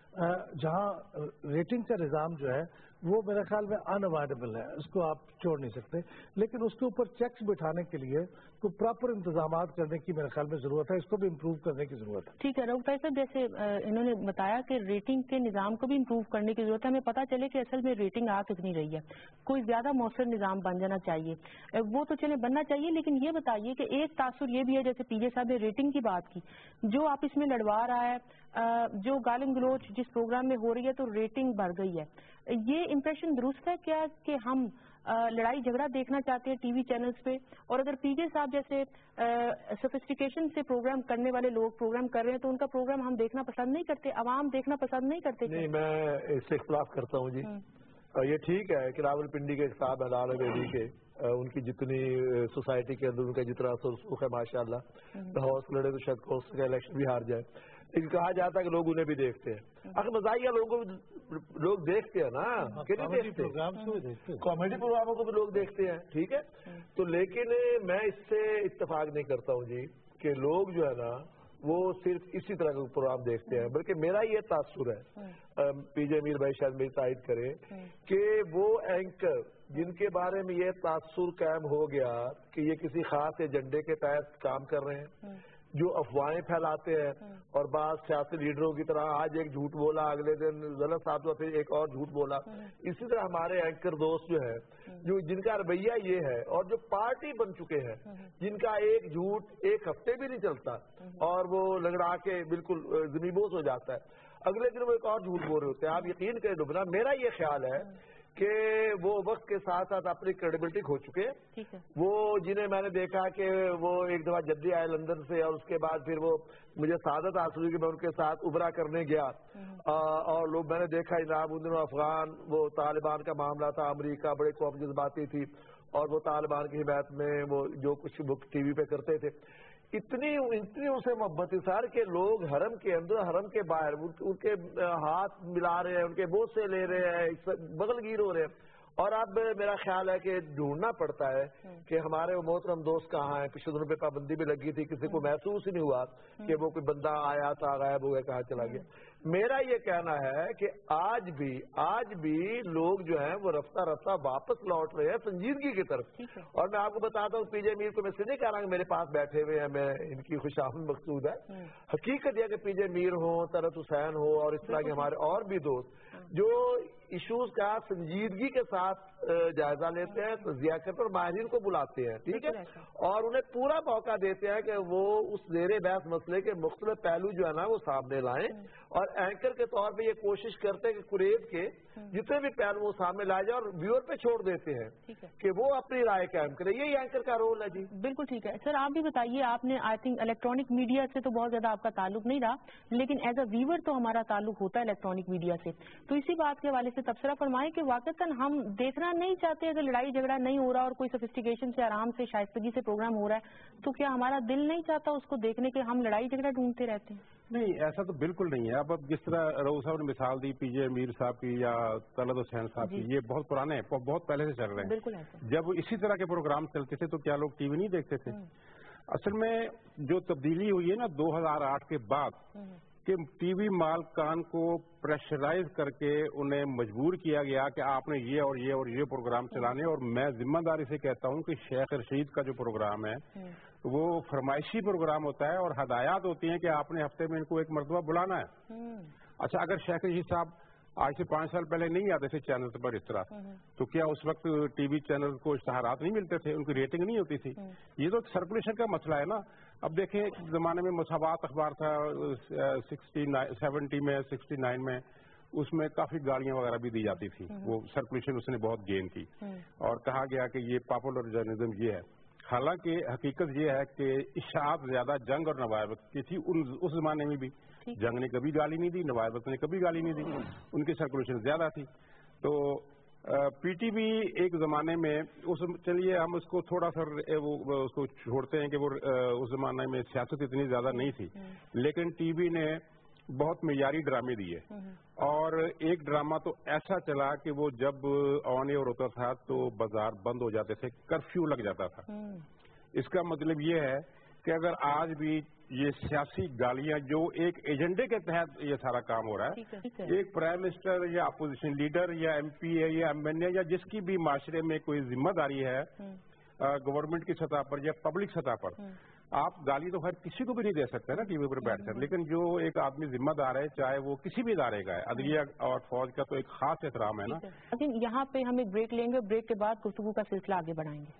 جہاں ریٹنگ کا نظام جو ہے وہ میرے خیال میں ان اوائڈیبل ہے، اس کو آپ چھوڑ نہیں سکتے، لیکن اس کے اوپر چیکس بٹھانے کے لیے تو پراپر انتظامات کرنے کی میرے خیال میں ضرورت ہے، اس کو بھی امپروو کرنے کی ضرورت ہے۔ ٹھیک ہے رؤف بھائی صاحب، جیسے انہوں نے بتایا کہ ریٹنگ کے نظام کو بھی امپروو کرنے کی ضرورت ہے، ہمیں پتہ چلے کہ اصل میں ریٹنگ آ کتنی رہی ہے، کوئی زیادہ مؤثر نظام بن جانا چاہیے، وہ تو چلے بننا چاہیے، لیکن یہ بتائیے کہ ایک تاثر یہ بھی ہے، جیسے پی جے صاحب نے ریٹنگ کی بات کی، جو آپ اس میں لڑوا رہا ہے، جو گالم گلوچ جس پروگرام میں ہو رہی ہے تو ریٹنگ بڑھ گئی ہے، یہ امپریشن درست ہے کیا کہ ہم لڑائی جھگڑا دیکھنا چاہتے ہیں ٹی وی چینلز پہ، اور اگر پی جے صاحب جیسے سوفسٹیکیشن سے پروگرام کرنے والے لوگ پروگرام کر رہے ہیں تو ان کا پروگرام ہم دیکھنا پسند نہیں کرتے، عوام دیکھنا پسند نہیں کرتے؟ نہیں، میں اس سے اختلاف کرتا ہوں جی۔ یہ ٹھیک ہے کہ راول پنڈی کے صاحب ہے لال بیدی کے، ان کی جتنی سوسائٹی کے اندر ان کا جتنا سرسوخ ہے ماشاء اللہ، ہاؤس لڑے تو شاید کو الیکشن بھی ہار جائے، لیکن کہا جاتا ہے کہ لوگ انہیں بھی دیکھتے ہیں۔ اگر مزاحیہ لوگوں کو لوگ دیکھتے ہیں نا، کہ نہیں دیکھتے، کامیڈی پروگراموں کو بھی لوگ دیکھتے ہیں، ٹھیک ہے، تو لیکن میں اس سے اتفاق نہیں کرتا ہوں جی کہ لوگ جو ہے نا وہ صرف اسی طرح کا پروگرام دیکھتے ہیں، بلکہ میرا یہ تاثر ہے، پی جے امیر بھائی شاید میری تائید کرے، کہ وہ اینکر جن کے بارے میں یہ تاثر قائم ہو گیا کہ یہ کسی خاص ایجنڈے کے تحت کام کر رہے ہیں، جو افواہیں پھیلاتے ہیں، اور بعض سیاسی لیڈروں کی طرح آج ایک جھوٹ بولا، اگلے دن غلط صاحب تو پھر ایک اور جھوٹ بولا، اسی طرح ہمارے اینکر دوست جو ہے جو جن کا رویہ یہ ہے، اور جو پارٹی بن چکے ہیں جن کا ایک جھوٹ ایک ہفتے بھی نہیں چلتا اور وہ لگڑا کے بالکل زمینبوز ہو جاتا ہے، اگلے دن وہ ایک اور جھوٹ بول رہے ہوتے ہیں، آپ یقین کریں ڈبنا، میرا یہ خیال ہے کہ وہ وقت کے ساتھ ساتھ اپنی کریڈیبلٹی کھو چکے ہیں، وہ جنہیں میں نے دیکھا کہ وہ ایک دفعہ جدی آئے لندن سے، اور اس کے بعد پھر وہ مجھے سعادت حاصل ہوئی کہ میں ان کے ساتھ ابھرا کرنے گیا، اور لوگ میں نے دیکھا جناب ان دنوں افغان وہ طالبان کا معاملہ تھا، امریکہ بڑے قوم جذباتی تھی، اور وہ طالبان کی حمایت میں وہ جو کچھ وہ ٹی وی پہ کرتے تھے، اتنی اتنی ان سے محبت سر کہ لوگ حرم کے اندر حرم کے باہر ان کے ہاتھ ملا رہے ہیں، ان کے بوسے لے رہے ہیں، بغل گیر ہو رہے ہیں، اور اب میرا خیال ہے کہ ڈھونڈنا پڑتا ہے کہ ہمارے وہ محترم دوست کہاں ہیں، پچھلے دنوں پہ پابندی بھی لگی تھی، کسی کو محسوس ہی نہیں ہوا کہ وہ کوئی بندہ آیا تھا غائب ہو گیا کہاں چلا گیا۔ میرا یہ کہنا ہے کہ آج بھی آج بھی لوگ جو ہیں وہ رفتہ رفتہ واپس لوٹ رہے ہیں سنجیدگی کی طرف، اور میں آپ کو بتاتا ہوں پی جے میر کو میں سے نہیں کہہ رہا کہ میرے پاس بیٹھے ہوئے ہیں میں ان کی خوشامد مقصود ہے، حقیقت یہ کہ پی جے میر ہوں، طلعت حسین ہو، اور اس طرح کے ہمارے اور بھی دوست جو ایشوز کا سنجیدگی کے ساتھ جائزہ لیتے ہیں، تجزیہ کرتے ہیں اور ماہرین کو بلاتے ہیں، ٹھیک ہے، اور انہیں پورا موقع دیتے ہیں کہ وہ اس زیر بحث مسئلے کے مختلف پہلو جو ہے نا وہ سامنے لائیں، اور اینکر کے طور پہ یہ کوشش کرتے ہیں کہ قریب کے جتنے بھی پہلو وہ سامنے لائے جائیں، اور ویور پہ چھوڑ دیتے ہیں کہ وہ اپنی رائے قائم کرے، یہی اینکر کا رول ہے جی۔ بالکل ٹھیک ہے سر، آپ بھی بتائیے، آپ نے آئی تھنک الیکٹرانک میڈیا سے تو بہت زیادہ آپ کا تعلق نہیں رہا، لیکن ایز اے ویور تو ہمارا تعلق ہوتا ہے الیکٹرانک میڈیا سے، تو اسی بات کے حوالے سے تبصرہ فرمائیں کہ واقعتاً ہم دیکھنا نہیں چاہتے، اگر لڑائی جھگڑا نہیں ہو رہا اور کوئی سوفسٹیکیشن سے آرام سے شائستگی سے پروگرام ہو رہا ہے تو کیا ہمارا دل نہیں چاہتا اس کو دیکھنے کے، ہم لڑائی جھگڑا ڈھونڈتے رہتے ہیں؟ نہیں، ایسا تو بالکل نہیں ہے۔ اب اب جس طرح رؤف صاحب نے مثال دی پی جے امیر صاحب کی یا طلعت حسین صاحب کی، یہ بہت پرانے ہیں، بہت پہلے سے چل رہے ہیں، بالکل ایسا جب اسی طرح کے پروگرام چلتے تھے تو کیا لوگ ٹی وی نہیں دیکھتے تھے؟ اصل میں جو تبدیلی ہوئی ہے نا دو ہزار آٹھ کے بعد کہ ٹی وی مالکان کو پریشرائز کر کے انہیں مجبور کیا گیا کہ آپ نے یہ اور یہ اور یہ پروگرام چلانے، اور میں ذمہ داری سے کہتا ہوں کہ شیخ رشید کا جو پروگرام ہے وہ فرمائشی پروگرام ہوتا ہے، اور ہدایات ہوتی ہیں کہ آپ نے ہفتے میں ان کو ایک مرتبہ بلانا ہے۔ اچھا، اگر شیخ رشید صاحب آج سے پانچ سال پہلے نہیں آتے تھے چینل پر اس طرح. تو کیا اس وقت ٹی وی چینل کو اشتہارات نہیں ملتے تھے, ان کی ریٹنگ نہیں ہوتی تھی؟ یہ تو سرکولیشن کا مسئلہ ہے نا. اب دیکھیں زمانے میں مساوات اخبار تھا سکسٹی سیونٹی میں سکسٹی نائن میں, اس میں کافی گاڑیاں وغیرہ بھی دی جاتی تھی. وہ سرکولیشن اس نے بہت گین کی اور کہا گیا کہ یہ پاپولر جرنلزم یہ ہے. حالانکہ حقیقت یہ ہے کہ اشاعت زیادہ جنگ اور نوابت کی تھی اس زمانے میں بھی. جنگ نے کبھی گالی نہیں دی, نوابت نے کبھی گالی نہیں دی, ان کی سرکولیشن زیادہ تھی. تو پی ٹی وی ایک زمانے میں اس چلیے ہم اس کو تھوڑا سا اس کو چھوڑتے ہیں کہ وہ اس زمانے میں سیاست اتنی زیادہ نہیں تھی, لیکن ٹی وی نے بہت معیاری ڈرامے دیے. اور ایک ڈرامہ تو ایسا چلا کہ وہ جب آن ایئر ہوتا تھا تو بازار بند ہو جاتے تھے, کرفیو لگ جاتا تھا. اس کا مطلب یہ ہے کہ اگر آج بھی یہ سیاسی گالیاں جو ایک ایجنڈے کے تحت یہ سارا کام ہو رہا ہے, ایک پرائم منسٹر یا اپوزیشن لیڈر یا ایم پی ہے یا ایم این اے یا جس کی بھی معاشرے میں کوئی ذمہ داری ہے گورنمنٹ کی سطح پر یا پبلک سطح پر, آپ گالی تو خیر کسی کو بھی نہیں دے سکتے نا ٹی وی پر بیٹھ کر, لیکن جو ایک آدمی ذمہ دار ہے چاہے وہ کسی بھی ادارے کا ہے, عدلیہ اور فوج کا, تو ایک خاص احترام ہے نا. لیکن یہاں پہ ہم ایک بریک لیں گے, بریک کے بعد گفتگو کا سلسلہ آگے بڑھائیں گے.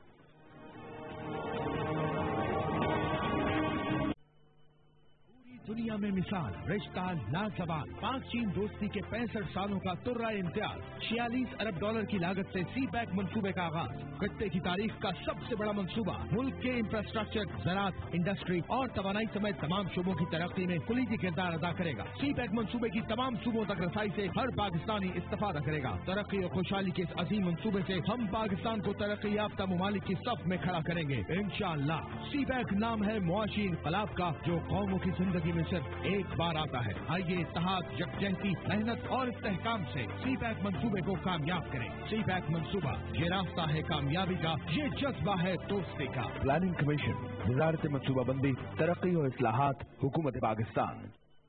دنیا میں مثال رشتہ لازوال پاک چین دوستی کے پینسٹھ سالوں کا ترہ امتیاز, چھیالیس ارب ڈالر کی لاگت سے سی پیک منصوبے کا آغاز. خطے کی تاریخ کا سب سے بڑا منصوبہ ملک کے انفراسٹرکچر, زراعت, انڈسٹری اور توانائی سمیت تمام شعبوں کی ترقی میں کلیدی کردار ادا کرے گا. سی پیک منصوبے کی تمام صوبوں تک رسائی سے ہر پاکستانی استفادہ کرے گا. ترقی اور خوشحالی کے اس عظیم منصوبے سے ہم پاکستان کو ترقی یافتہ ممالک کی صف میں کھڑا کریں گے انشاءاللہ. سی پیک نام ہے معاشی انقلاب کا جو قوموں کی زندگی میں صرف ایک بار آتا ہے. آئیے اتحاد, یکجہتی, محنت اور استحکام سے سی پیک منصوبے کو کامیاب کریں. سی پیک منصوبہ یہ راستہ ہے کامیابی کا, یہ جذبہ ہے دوستی کا. پلاننگ کمیشن, وزارت منصوبہ بندی, ترقی اور اصلاحات, حکومت پاکستان.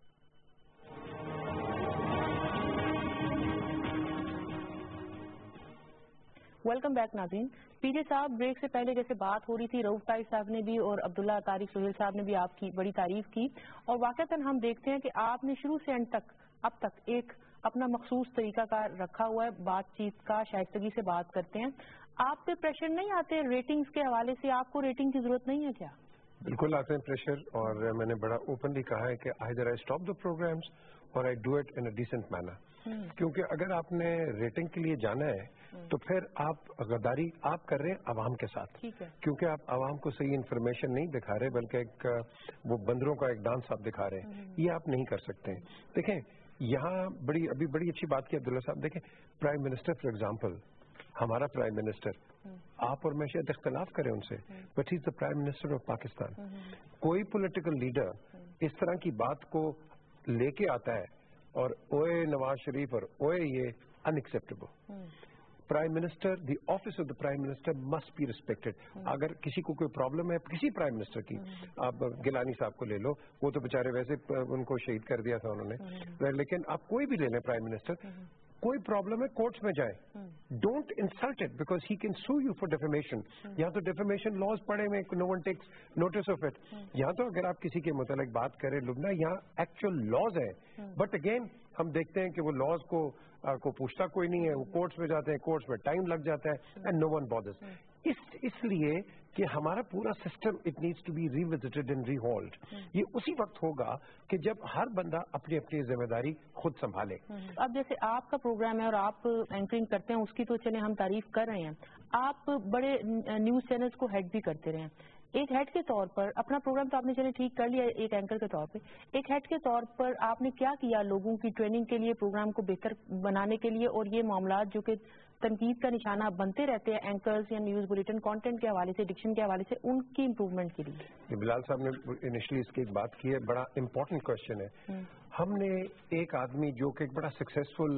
ویلکم بیک ناظرین. پی جے صاحب, بریک سے پہلے جیسے بات ہو رہی تھی, رؤف طارق صاحب نے بھی اور عبداللہ طارق سہیل صاحب نے بھی آپ کی بڑی تعریف کی, اور واقعتاً ہم دیکھتے ہیں کہ آپ نے شروع سے اینڈ تک اب تک ایک اپنا مخصوص طریقہ کار رکھا ہوا ہے, بات چیت کا, شائستگی سے بات کرتے ہیں. آپ پہ پریشر نہیں آتے ریٹنگز کے حوالے سے؟ آپ کو ریٹنگ کی ضرورت نہیں ہے کیا؟ بالکل آتے ہیں پریشر, اور میں نے بڑا اوپنلی کہا ہے کہ either I stop the programmes اور I do it in a decent manner. کیونکہ اگر آپ نے ریٹنگ کے لیے جانا ہے تو پھر آپ غداری آپ کر رہے ہیں عوام کے ساتھ, کیونکہ آپ عوام کو صحیح انفارمیشن نہیں دکھا رہے بلکہ ایک وہ بندروں کا ایک ڈانس آپ دکھا رہے ہیں. یہ آپ نہیں کر سکتے. دیکھیں یہاں بڑی ابھی بڑی اچھی بات کی عبداللہ صاحب. دیکھیں پرائم منسٹر فار ایگزامپل, ہمارا پرائم منسٹر, آپ اور میں شاید اختلاف کریں ان سے, but he is the prime minister of Pakistan. کوئی پولیٹیکل لیڈر اس طرح کی بات کو لے کے آتا ہے اور اوے نواز شریف اور اوے یہ unacceptable. Prime minister, the office of the prime minister must be respected. اگر کسی کو کوئی پرابلم ہے کسی پرائم منسٹر کی, آپ گیلانی صاحب کو لے لو, وہ تو بیچارے ویسے ان کو شہید کر دیا تھا انہوں نے, لیکن آپ کوئی بھی لے لیں پرائم منسٹر, کوئی پرابلم ہے کورٹس میں جائیں, don't insult it because he can sue you for defamation. یہاں تو ڈیفیمیشن لاز پڑے ہوئے, no one takes notice of it. یہاں تو اگر آپ کسی کے متعلق بات کریں لبنہ, یہاں ایکچوئل لاز ہے, بٹ اگین ہم دیکھتے ہیں کہ وہ لاز کو کو پوچھتا کوئی نہیں ہے, وہ کورٹس میں جاتے ہیں, کورٹس میں ٹائم لگ جاتا ہے, اینڈ نو ون بادرز. اس اس لیے کہ ہمارا پورا system it needs to be revisited and rehold. یہ اسی وقت ہوگا کہ جب ہر بندہ اپنی اپنی ذمہ داری خود سنبھالے. اب جیسے آپ کا پروگرام ہے اور آپ اینکرنگ کرتے ہیں, اس کی تو چلے ہم تعریف کر رہے ہیں, آپ بڑے نیوز چینلز کو ہیڈ بھی کرتے رہے ہیں. ایک ہیڈ کے طور پر اپنا پروگرام تو آپ نے چلے ٹھیک کر لیا, ایک اینکر کے طور پہ ایک ہیڈ کے طور پر آپ نے کیا کیا لوگوں کی ٹریننگ کے لیے, پروگرام کو بہتر بنانے کے لیے, اور یہ معاملات جو کہ تنقید کا نشانہ بنتے رہتے ہیں اینکرز یا نیوز بلیٹن کانٹینٹ کے حوالے سے, ڈکشن کے حوالے سے, ان کی امپروومنٹ کے لیے؟ بلال صاحب نے انیشلی اس کی ایک بات کی ہے, بڑا امپورٹنٹ کوشچن ہے. ہم نے ایک آدمی جو کہ ایک بڑا سکسیسفل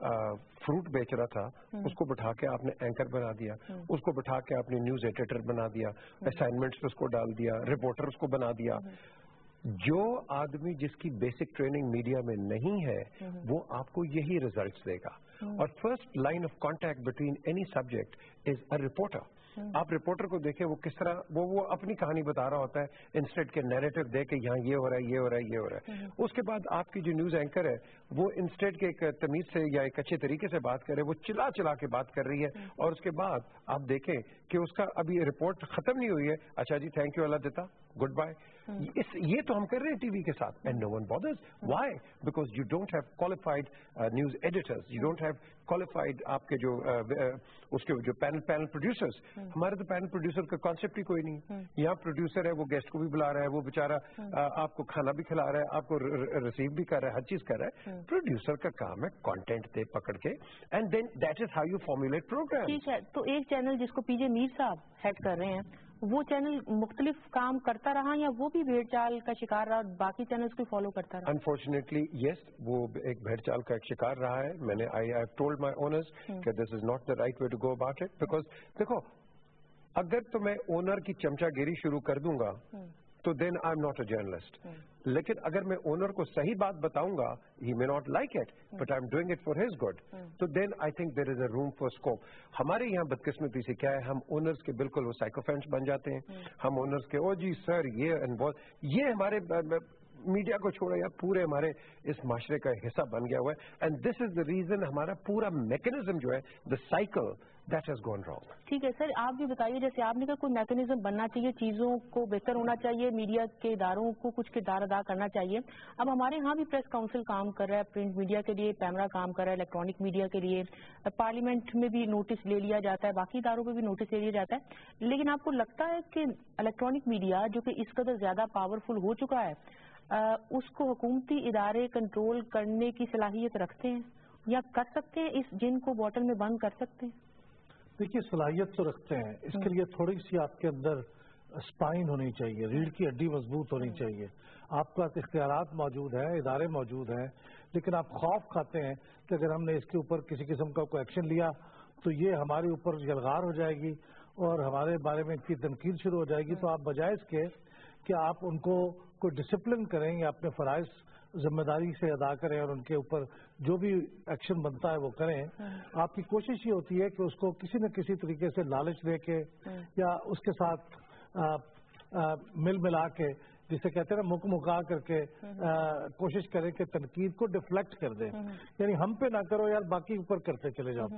فروٹ بیچ رہا تھا, اس کو بٹھا کے آپ نے اینکر بنا دیا, اس کو بٹھا کے آپ نے نیوز ایڈیٹر بنا دیا, اسائنمنٹس اس کو ڈال دیا, رپورٹر اس کو بنا دیا. جو آدمی جس کی بیسک ٹریننگ میڈیا میں نہیں ہے وہ آپ کو یہی ریزلٹس دے گا. اور first line of contact between any subject is a reporter. آپ رپورٹر کو دیکھیں وہ کس طرح وہ وہ اپنی کہانی بتا رہا ہوتا ہے انسٹیڈ کے نیریٹو دے کے یہاں یہ ہو رہا ہے یہ ہو رہا ہے یہ ہو رہا ہے. اس کے بعد آپ کی جو نیوز اینکر ہے وہ انسٹیڈ کے ایک تمیز سے یا ایک اچھے طریقے سے بات کرے, وہ چلا چلا کے بات کر رہی ہے, اور اس کے بعد آپ دیکھیں کہ اس کا ابھی رپورٹ ختم نہیں ہوئی ہے, اچھا جی تھینک یو اللہ دیتا گڈ بائے. یہ تو ہم کر رہے ہیں ٹی وی کے ساتھ, and no one bothers. Why? Because you don't have qualified news editors, you don't have qualified آپ کے جو اس کے جو پینل پینل پروڈیوسرز. ہمارے تو پینل پروڈیوسر کا کانسیپٹ ہی کوئی نہیں. یہاں پروڈیوسر ہے وہ گیسٹ کو بھی بلا رہا ہے, وہ بیچارہ آپ کو کھانا بھی کھلا رہا ہے, آپ کو ریسیو بھی کر رہا ہے, ہر چیز کر رہا ہے. پروڈیوسر کا کام ہے کانٹینٹ دے پکڑ کے, and then that is how you formulate programme. ٹھیک ہے, تو ایک چینل جس کو پی جے میر صاحب ہیڈ کر رہے ہیں وہ چینل مختلف کام کرتا رہا یا وہ بھی بھیڑ چال کا شکار رہا اور باقی چینلز کو فالو کرتا رہا؟ انفارچونیٹلی یس, وہ ایک بھیڑ چال کا ایک شکار رہا ہے. میں نے I have told my owners کہ this is not the right way to go about it, because دیکھو اگر تو میں اونر کی چمچا گیری شروع کر دوں گا تو then I am not a journalist. لیکن اگر میں اونر کو صحیح بات بتاؤں گا, he may not like it but I am doing it for his good, تو then I think there is a room for scope. ہمارے یہاں بدقسمتی سے کیا ہے, ہم اونرز کے بالکل وہ سائیکوفینٹس بن جاتے ہیں. ہم اونرز کے او جی سر یہ اینڈ وہ, یہ ہمارے میڈیا کو چھوڑا یا پورے ہمارے اس معاشرے کا حصہ بن گیا ہوا ہے. And this is the reason ہمارا پورا میکنزم جو ہے, the cycle that has gone wrong. ٹھیک ہے سر, آپ بھی بتائیے, جیسے آپ نے کہا کوئی میکنزم بننا چاہیے, چیزوں کو بہتر ہونا چاہیے, میڈیا کے اداروں کو کچھ کردار ادا کرنا چاہیے. اب ہمارے ہاں بھی پریس کاؤنسل کام کر رہا ہے, پرنٹ میڈیا کے لیے پیمرا کام کر رہا ہے, الیکٹرانک میڈیا کے لیے پارلیمنٹ میں بھی نوٹس لے لیا جاتا ہے, باقی اداروں پہ بھی نوٹس لے لیا جاتا ہے. لیکن آپ کو لگتا ہے کہ الیکٹرانک میڈیا جو کہ اس قدر زیادہ پاورفل ہو چکا ہے, اس کو حکومتی ادارے کنٹرول کرنے کی صلاحیت رکھتے ہیں یا کر سکتے ہیں, اس جن کو بوٹل میں بند کر سکتے ہیں؟ دیکھیے صلاحیت تو رکھتے ہیں, اس کے لیے تھوڑی سی آپ کے اندر اسپائن ہونی چاہیے, ریڑھ کی ہڈی مضبوط ہونی چاہیے. آپ کا اختیارات موجود ہیں, ادارے موجود ہیں, لیکن آپ خوف کھاتے ہیں کہ اگر ہم نے اس کے اوپر کسی قسم کا کوئی ایکشن لیا تو یہ ہمارے اوپر یلغار ہو جائے گی اور ہمارے بارے میں ان کی تنقید شروع ہو جائے گی. تو آپ بجائے اس کے کہ آپ ان کو کوئی ڈسپلن کریں یا اپنے فرائض ذمہ داری سے ادا کریں اور ان کے اوپر جو بھی ایکشن بنتا ہے وہ کریں, آپ کی کوشش یہ ہوتی ہے کہ اس کو کسی نہ کسی طریقے سے لالچ دے کے یا اس کے ساتھ آ, آ, مل ملا کے, جسے کہتے ہیں نا مک مکا کر کے آ, کوشش کریں کہ تنقید کو ڈیفلیکٹ کر دیں, یعنی ہم پہ نہ کرو یار باقی اوپر کرتے چلے جاؤ.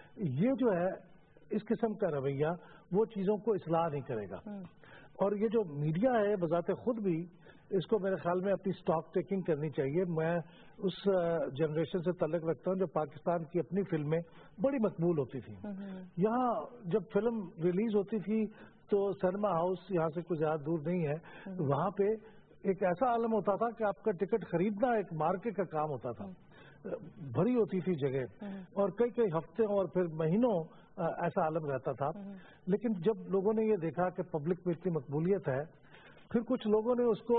یہ جو ہے اس قسم کا رویہ وہ چیزوں کو اصلاح نہیں کرے گا. اور یہ جو میڈیا ہے بذات خود بھی اس کو میرے خیال میں اپنی سٹاک ٹیکنگ کرنی چاہیے. میں اس جنریشن سے تعلق رکھتا ہوں جو پاکستان کی اپنی فلمیں بڑی مقبول ہوتی تھیں. یہاں جب فلم ریلیز ہوتی تھی تو سینما ہاؤس یہاں سے کوئی زیادہ دور نہیں ہے, وہاں پہ ایک ایسا عالم ہوتا تھا کہ آپ کا ٹکٹ خریدنا ایک مارکیٹ کا کام ہوتا تھا, بھری ہوتی تھی جگہ اور کئی کئی ہفتے اور پھر مہینوں ایسا عالم رہتا تھا. لیکن جب لوگوں نے یہ دیکھا کہ پبلک میں اتنی مقبولیت ہے, پھر کچھ لوگوں نے اس کو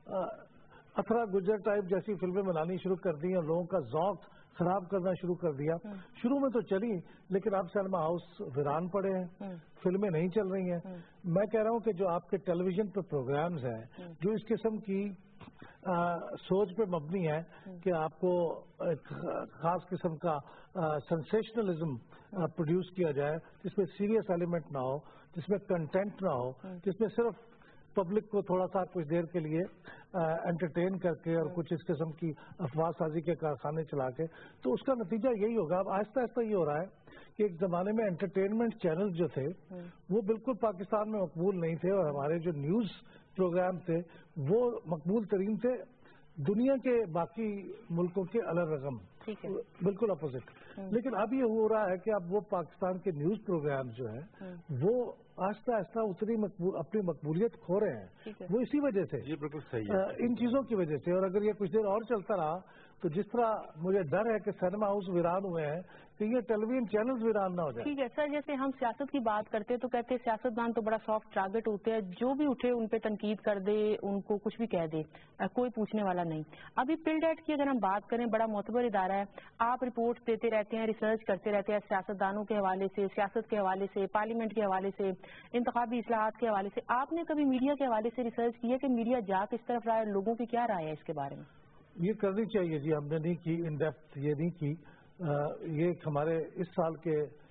اتھرا گجر ٹائپ جیسی فلمیں بنانی شروع کر دی اور لوگوں کا ذوق خراب کرنا شروع کر دیا. شروع میں تو چلی, لیکن اب سینما ہاؤس ویران پڑے ہیں, فلمیں نہیں چل رہی ہیں. میں کہہ رہا ہوں کہ جو آپ کے ٹیلی ویژن پہ پروگرامز ہیں جو اس قسم کی آ, سوچ پہ مبنی ہے کہ آپ کو ایک خاص قسم کا سنسیشنلزم پروڈیوس کیا جائے, جس میں سیریس ایلیمنٹ نہ ہو, جس میں کنٹینٹ نہ ہو, جس میں صرف پبلک کو تھوڑا سا کچھ دیر کے لیے انٹرٹین کر کے اور کچھ اس قسم کی افواہ سازی کے کارخانے چلا کے, تو اس کا نتیجہ یہی ہوگا. اب آہستہ آہستہ یہ ہو رہا ہے کہ ایک زمانے میں انٹرٹینمنٹ چینل جو تھے وہ بالکل پاکستان میں مقبول نہیں تھے, اور ہمارے جو نیوز پروگرام تھے وہ مقبول ترین تھے دنیا کے باقی ملکوں کے الگ رقم, بالکل اپوزٹ. لیکن اب یہ ہو رہا ہے کہ اب وہ پاکستان کے نیوز پروگرام جو ہیں وہ آہستہ آہستہ اتنی مقبول اپنی مقبولیت کھو رہے ہیں. وہ اسی وجہ سے, یہ بالکل صحیح ہے, ان چیزوں کی وجہ سے. اور اگر یہ کچھ دیر اور چلتا رہا تو جس طرح مجھے ڈر ہے کہ سینما ہاؤس ویران ہوئے ہیں کہ یہ ٹیلی ویژن چینلز ویران نہ ہو جائے. ٹھیک ہے سر, جیسے ہم سیاست کی بات کرتے تو کہتے ہیں سیاستدان تو بڑا سافٹ ٹارگٹ ہوتے ہیں, جو بھی اٹھے ان پہ تنقید کر دے, ان کو کچھ بھی کہہ دے, کوئی پوچھنے والا نہیں. ابھی پل ڈیٹ کی اگر ہم بات کریں, بڑا معتبر ادارہ ہے, آپ رپورٹ دیتے رہتے ہیں, ریسرچ کرتے رہتے ہیں سیاستدانوں کے حوالے سے, سیاست کے حوالے سے, پارلیمنٹ کے حوالے سے, انتخابی اصلاحات کے حوالے سے. آپ نے کبھی میڈیا کے حوالے سے ریسرچ کی ہے کہ میڈیا جا کس طرف رہا ہے, لوگوں کی کیا رائے ہے اس کے بارے میں؟ یہ کرنی چاہیے جی, ہم نے نہیں کی ان ڈیپتھ, یہ نہیں کی. یہ ہمارے اس سال کے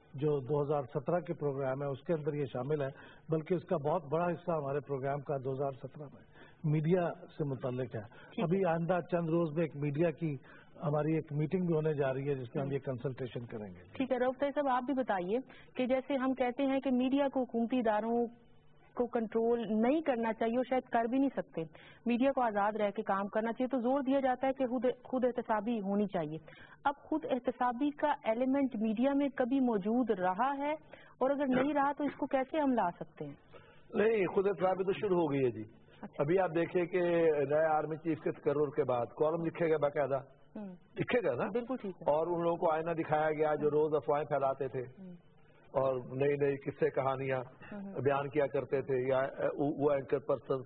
جو دو ہزار سترہ کے پروگرام ہے اس کے اندر یہ شامل ہے، بلکہ اس کا بہت بڑا حصہ ہمارے پروگرام کا دو ہزار سترہ میں میڈیا سے متعلق ہے۔ ابھی آئندہ چند روز میں ایک میڈیا کی ہماری ایک میٹنگ بھی ہونے جا رہی ہے جس میں ہم یہ کنسلٹیشن کریں گے۔ ٹھیک ہے، رؤف طاہر صاحب آپ بھی بتائیے کہ جیسے ہم کہتے ہیں کہ میڈیا کو حکومتی اداروں کو کنٹرول نہیں کرنا چاہیے اور شاید کر بھی نہیں سکتے، میڈیا کو آزاد رہ کے کام کرنا چاہیے، تو زور دیا جاتا ہے کہ خود خود احتسابی ہونی چاہیے۔ اب خود احتسابی کا ایلیمنٹ میڈیا میں کبھی موجود رہا ہے، اور اگر نہیں رہا تو اس کو کیسے ہم لا سکتے ہیں؟ نہیں، خود احتسابی تو شروع ہو گئی ہے جی۔ ابھی آپ دیکھیں کہ نئے آرمی چیف کے تقرر کے بعد کالم لکھے گا باقاعدہ، لکھے گا نا، بالکل ٹھیک ہے، اور ان لوگوں کو آئینہ دکھایا گیا جو روز افواہیں پھیلاتے تھے اور نئی نئی قصے کہانیاں بیان کیا کرتے تھے، یا وہ anchor person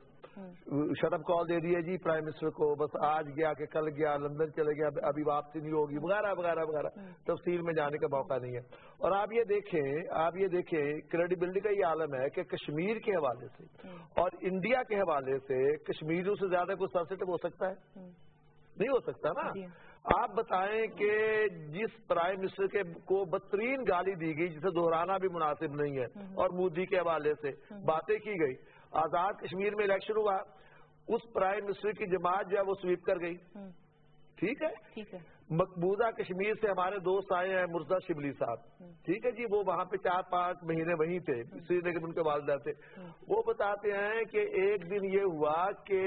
shut up call دے دیے جی پرائم منسٹر کو، بس آج گیا کہ کل گیا، لندن چلے گیا، ابھی واپسی نہیں ہوگی، وغیرہ وغیرہ وغیرہ، تفصیل میں جانے کا موقع نہیں ہے۔ اور آپ یہ دیکھیں آپ یہ دیکھیں کریڈیبلٹی کا یہ عالم ہے کہ کشمیر کے حوالے سے اور انڈیا کے حوالے سے کشمیریوں سے زیادہ کوئی سینسٹیو ہو سکتا ہے؟ نہیں ہو سکتا نا۔ آپ بتائیں کہ جس پرائم منسٹر کے کو بدترین گالی دی گئی جسے دہرانا بھی مناسب نہیں ہے، اور مودی کے حوالے سے باتیں کی گئی، آزاد کشمیر میں الیکشن ہوا، اس پرائم منسٹر کی جماعت جو ہے وہ سویپ کر گئی، ٹھیک ہے، مقبوضہ کشمیر سے ہمارے دوست آئے ہیں مرزا شبلی صاحب، ٹھیک ہے جی، وہ وہاں پہ چار پانچ مہینے وہیں تھے، سری نگر ان کے والدہ تھے، وہ بتاتے ہیں کہ ایک دن یہ ہوا کہ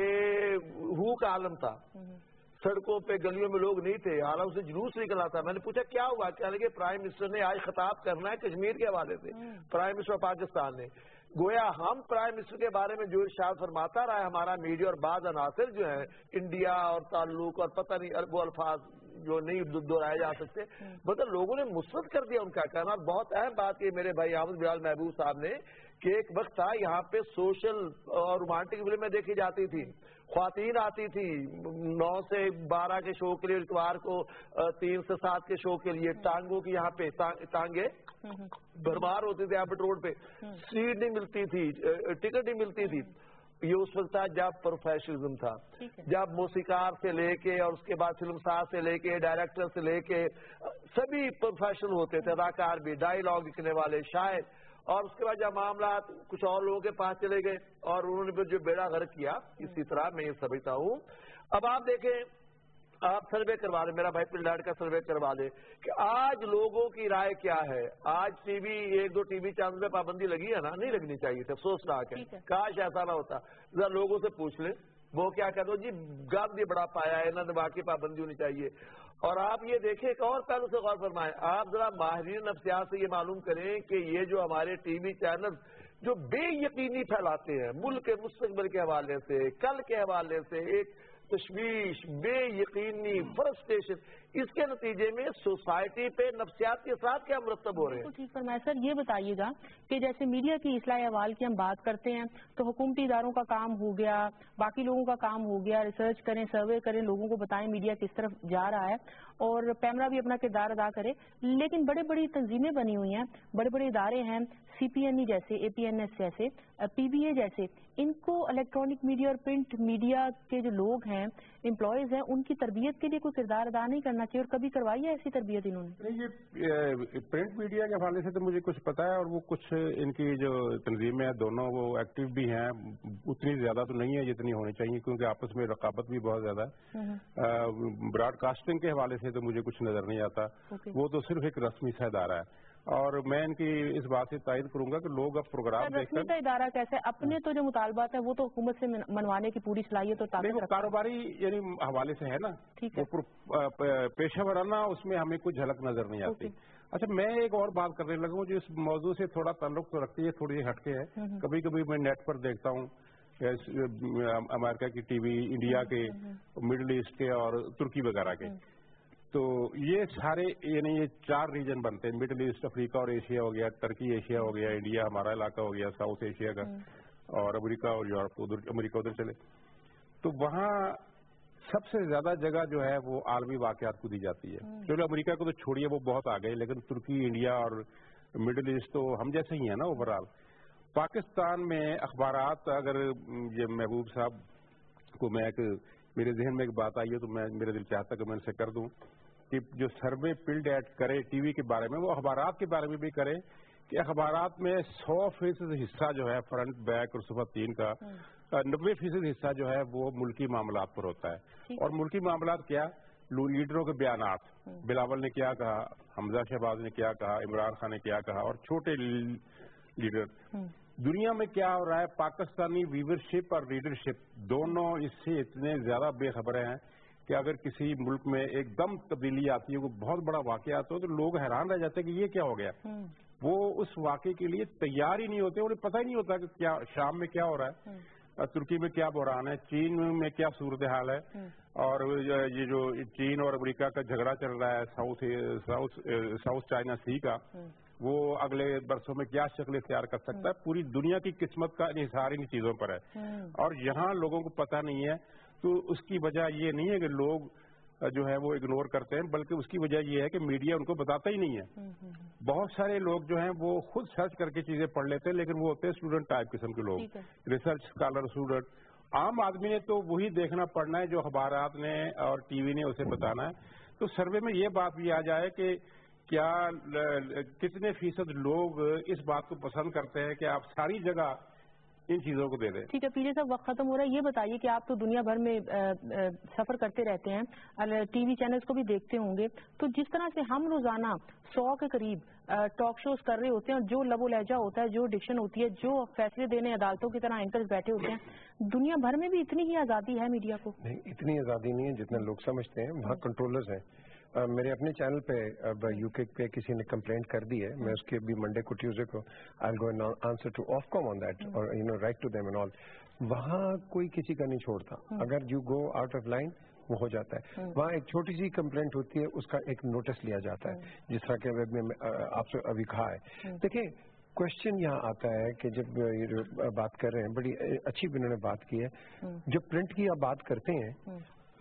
ہو کا عالم تھا، سڑکوں پہ گلیوں میں لوگ نہیں تھے، عالم سے جلوس نکلا تھا۔ میں نے پوچھا کیا ہوا؟ کیا لگے پرائم منسٹر نے آج خطاب کرنا ہے کشمیر کے حوالے سے، پرائم منسٹر پاکستان نے، گویا ہم پرائم منسٹر کے بارے میں جو ارشاد فرماتا رہا ہے ہمارا میڈیا اور بعض عناصر جو ہیں انڈیا اور تعلق اور پتہ نہیں وہ الفاظ جو نہیں دہرائے جا سکتے، مطلب لوگوں نے مسرت کر دیا ان کا کہنا۔ بہت اہم بات یہ میرے بھائی احمد بلال محبوب صاحب نے کہ ایک وقت تھا یہاں پہ سوشل اور رومانٹک فلمیں دیکھی جاتی تھی، خواتین آتی تھی نو سے بارہ کے شو کے لیے، اتوار کو تین سے سات کے شو کے لیے، ٹانگوں کی یہاں پہ ٹانگیں بھرمار ہوتی تھی، یہاں پہ روڈ پہ سیٹ نہیں ملتی تھی، ٹکٹ نہیں ملتی تھی۔ یہ اس وقت تھا جب پروفیشنلزم تھا، جب موسیقار سے لے کے اور اس کے بعد فلم ساز سے لے کے ڈائریکٹر سے لے کے سبھی پروفیشنل ہوتے تھے، اداکار بھی، ڈائیلاگ لکھنے والے، شاعر، اور اس کے بعد جب معاملات کچھ اور لوگوں کے پاس چلے گئے اور انہوں نے جو بیڑا غرق کیا، اسی طرح میں یہ سمجھتا ہوں۔ اب آپ دیکھیں، آپ سروے کروا لیں، میرا بھائی پلڈاٹ کا سروے کروا لیں کہ آج لوگوں کی رائے کیا ہے۔ آج ٹی وی ایک دو ٹی وی چینل میں پابندی لگی ہے نا، نہیں لگنی چاہیے تھی، افسوس ناک ہے، کاش ایسا نہ ہوتا۔ ذرا لوگوں سے پوچھ لیں وہ کیا کہتے ہیں، جی گند یہ بڑا پایا ہے، انہوں نے واقعی پابندی ہونی چاہیے۔ اور آپ یہ دیکھیں ایک اور پہلو سے غور فرمائیں، آپ ذرا ماہرین نفسیات سے یہ معلوم کریں کہ یہ جو ہمارے ٹی وی چینل جو بے یقینی پھیلاتے ہیں ملک کے مستقبل کے حوالے سے، کل کے حوالے سے ایک تشویش، بے یقینی، فرسٹریشن، اس کے نتیجے میں سوسائٹی پہ نفسیاتی اثرات کیا مرتب ہو رہے ہیں؟ ٹھیک فرمایا سر، یہ بتائیے گا کہ جیسے میڈیا کی اصلاح احوال کی ہم بات کرتے ہیں تو حکومتی اداروں کا کام ہو گیا، باقی لوگوں کا کام ہو گیا، ریسرچ کریں، سروے کریں، لوگوں کو بتائیں میڈیا کس طرف جا رہا ہے، اور پیمرا بھی اپنا کردار ادا کرے، لیکن بڑے بڑی تنظیمیں بنی ہوئی ہیں، بڑے بڑے ادارے ہیں، سی پی این ای جیسے، اے پی این ایس جیسے، پی بی اے جیسے، ان کو الیکٹرانک میڈیا اور پرنٹ میڈیا کے جو لوگ ہیں، امپلائیز ہیں، ان کی تربیت کے لیے کوئی کردار ادا نہیں کرنا چاہیے، اور کبھی کروائی ہے ایسی تربیت انہوں نے؟ یہ پرنٹ میڈیا کے حوالے سے تو مجھے کچھ پتا ہے، اور وہ کچھ ان کی جو تنظیمیں ہیں دونوں وہ ایکٹیو بھی ہیں، اتنی زیادہ تو نہیں ہے جتنی ہونی چاہیے، کیونکہ آپس میں رقابت بھی بہت زیادہ ہے۔ براڈ کاسٹنگ کے حوالے سے تو مجھے کچھ نظر نہیں آتا، وہ تو صرف ایک رسمی سا ادارہ ہے، اور میں ان کی اس بات سے تائید کروں گا کہ لوگ اب پروگرام دیکھ کر، رسمی کا ادارہ کیسے، اپنے تو جو مطالبات ہیں وہ تو حکومت سے منوانے کی پوری صلاحیت اور طاقت رکھتا ہے، کاروباری یعنی حوالے سے ہے نا، پیشہ ورانہ اس میں ہمیں کوئی جھلک نظر نہیں آتی۔ اچھا، میں ایک اور بات کرنے لگا ہوں جو اس موضوع سے تھوڑا تعلق تو رکھتی ہے، تھوڑی ہٹ کے ہے، کبھی کبھی میں نیٹ پر دیکھتا ہوں امریکہ کی ٹی وی، انڈیا کے، مڈل ایسٹ کے اور ترکی وغیرہ کے، تو یہ سارے یعنی یہ چار ریجن بنتے ہیں، مڈل ایسٹ، افریقہ اور ایشیا ہو گیا، ترکی ایشیا ہو گیا، انڈیا ہمارا علاقہ ہو گیا ساؤتھ ایشیا کا، اور امریکہ اور یورپ، ادھر امریکہ ادھر چلے، تو وہاں سب سے زیادہ جگہ جو ہے وہ عالمی واقعات کو دی جاتی ہے۔ چلو امریکہ کو تو چھوڑیے، وہ بہت آ گئے، لیکن ترکی، انڈیا اور مڈل ایسٹ تو ہم جیسے ہی ہیں نا اوور آل۔ پاکستان میں اخبارات، اگر یہ محبوب صاحب کو میں ایک میرے ذہن میں ایک بات آئی ہے تو میں میرے دل چاہتا کہ میں ان سے کر دوں کہ جو سروے پلڈ ایڈ کرے ٹی وی کے بارے میں وہ اخبارات کے بارے میں بھی کرے کہ اخبارات میں سو فیصد حصہ جو ہے فرنٹ بیک اور صفحہ تین کا نبے فیصد حصہ جو ہے وہ ملکی معاملات پر ہوتا ہے. اور ملکی معاملات کیا؟ لیڈروں کے بیانات، بلاول نے کیا کہا، حمزہ شہباز نے کیا کہا، عمران خان نے کیا کہا، اور چھوٹے لیڈر. دنیا میں کیا ہو رہا ہے، پاکستانی ویورشپ اور لیڈرشپ دونوں اس سے اتنے زیادہ بے خبر ہیں کہ اگر کسی ملک میں ایک دم تبدیلی آتی ہے، کوئی بہت بڑا واقعہ آتا ہے تو لوگ حیران رہ جاتے ہیں کہ یہ کیا ہو گیا. وہ اس واقعے کے لیے تیار ہی نہیں ہوتے، انہیں پتہ ہی نہیں ہوتا کہ کیا شام میں کیا ہو رہا ہے، ترکی میں کیا بحران ہے، چین میں کیا صورتحال ہے، اور یہ جو چین اور امریکہ کا جھگڑا چل رہا ہے south south south China Sea کا، وہ اگلے برسوں میں کیا شکل اختیار کر سکتا ہے. پوری دنیا کی قسمت کا انحصار ان چیزوں پر ہے اور یہاں لوگوں کو پتہ نہیں ہے. تو اس کی وجہ یہ نہیں ہے کہ لوگ جو ہے وہ اگنور کرتے ہیں، بلکہ اس کی وجہ یہ ہے کہ میڈیا ان کو بتاتا ہی نہیں ہے. بہت سارے لوگ جو ہیں وہ خود سرچ کر کے چیزیں پڑھ لیتے ہیں، لیکن وہ ہوتے ہیں اسٹوڈنٹ ٹائپ قسم کے لوگ، ریسرچ اسکالر اسٹوڈنٹ. عام آدمی نے تو وہی دیکھنا پڑنا ہے جو اخبارات نے اور ٹی وی نے اسے بتانا ہے. تو سروے میں یہ بات بھی آ جائے کہ کیا کتنے فیصد لوگ اس بات کو پسند کرتے ہیں کہ آپ ساری جگہ ان چیزوں کو دے دیں. ٹھیک ہے پیجے صاحب، وقت ختم ہو رہا ہے. یہ بتائیے کہ آپ تو دنیا بھر میں سفر کرتے رہتے ہیں، ٹی وی چینلز کو بھی دیکھتے ہوں گے، تو جس طرح سے ہم روزانہ سو کے قریب ٹاک شوز کر رہے ہوتے ہیں اور جو لب و لہجہ ہوتا ہے، جو ڈکشن ہوتی ہے، جو فیصلے دینے عدالتوں کی طرح اینکرز بیٹھے ہوتے ہیں، دنیا بھر میں بھی اتنی ہی آزادی ہے میڈیا کو؟ نہیں، اتنی آزادی نہیں ہے جتنا لوگ سمجھتے ہیں. وہاں کنٹرولرز ہیں. میرے اپنے چینل پہ اب یو کے پہ کسی نے کمپلینٹ کر دی ہے، میں اس کے بھی منڈے کو ٹیوزڈے کو I go answer to Ofcom on that اور you know write to them and all. وہاں کوئی کسی کا نہیں چھوڑتا، اگر you go out of line وہ ہو جاتا ہے. وہاں ایک چھوٹی سی کمپلینٹ ہوتی ہے، اس کا ایک نوٹس لیا جاتا ہے، جس طرح کہ میں آپ سے ابھی کہا ہے. دیکھیں کوشچن یہاں آتا ہے کہ جب یہ جو بات کر رہے ہیں، بڑی اچھی بھی انہوں نے بات کی ہے. جب پرنٹ کی آپ بات کرتے ہیں،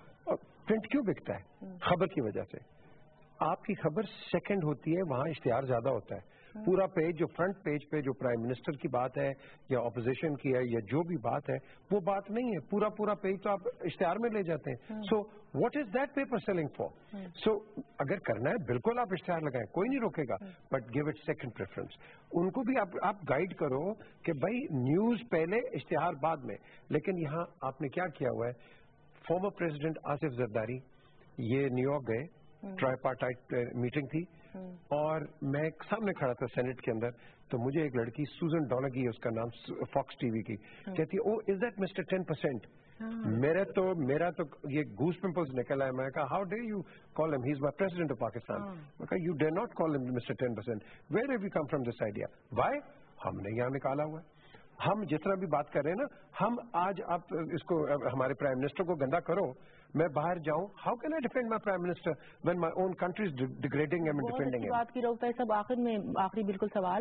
پرنٹ کیوں بکتا ہے؟ خبر کی وجہ سے. آپ کی خبر سیکنڈ ہوتی ہے، وہاں اشتہار زیادہ ہوتا ہے. پورا پیج جو فرنٹ پیج پہ جو پرائم منسٹر کی بات ہے یا اپوزیشن کی ہے یا جو بھی بات ہے وہ بات نہیں ہے. پورا پورا پیج تو آپ اشتہار میں لے جاتے ہیں. So what is that paper selling for? So اگر کرنا ہے بالکل آپ اشتہار لگائیں، کوئی نہیں روکے گا، but give it second preference. ان کو بھی آپ آپ گائیڈ کرو کہ بھائی نیوز پہلے اشتہار بعد میں. لیکن یہاں آپ نے کیا کیا ہوا ہے؟ فارمر پریزیڈنٹ آصف زرداری یہ نیو یارک گئے، ٹرائی پارٹائٹ میٹنگ تھی، اور میں سامنے کھڑا تھا سینٹ کے اندر، تو مجھے ایک لڑکی سوزن ڈونگی، اس کا نام فاکس ٹی وی کی، کہتی ہے oh is that Mr ten percent. میرا تو میرا تو یہ گوس پمپلز نکل آیا. میں کہا how day you call him, he is my president of Pakistan. میں کہا you they not call him Mr ten percent. Where have you come from this idea? Why? ہم نے یہاں نکالا ہوا ہے. ہم جتنا بھی بات کر رہے ہیں نا، ہم آج آپ اس کو ہمارے پرائم منسٹر کو گندا کرو، میں باہر جاؤں، how can I defend my prime minister when my own country is degrading and defending. بات کی رہتا ہے سب. آخر میں آخری بالکل سوال،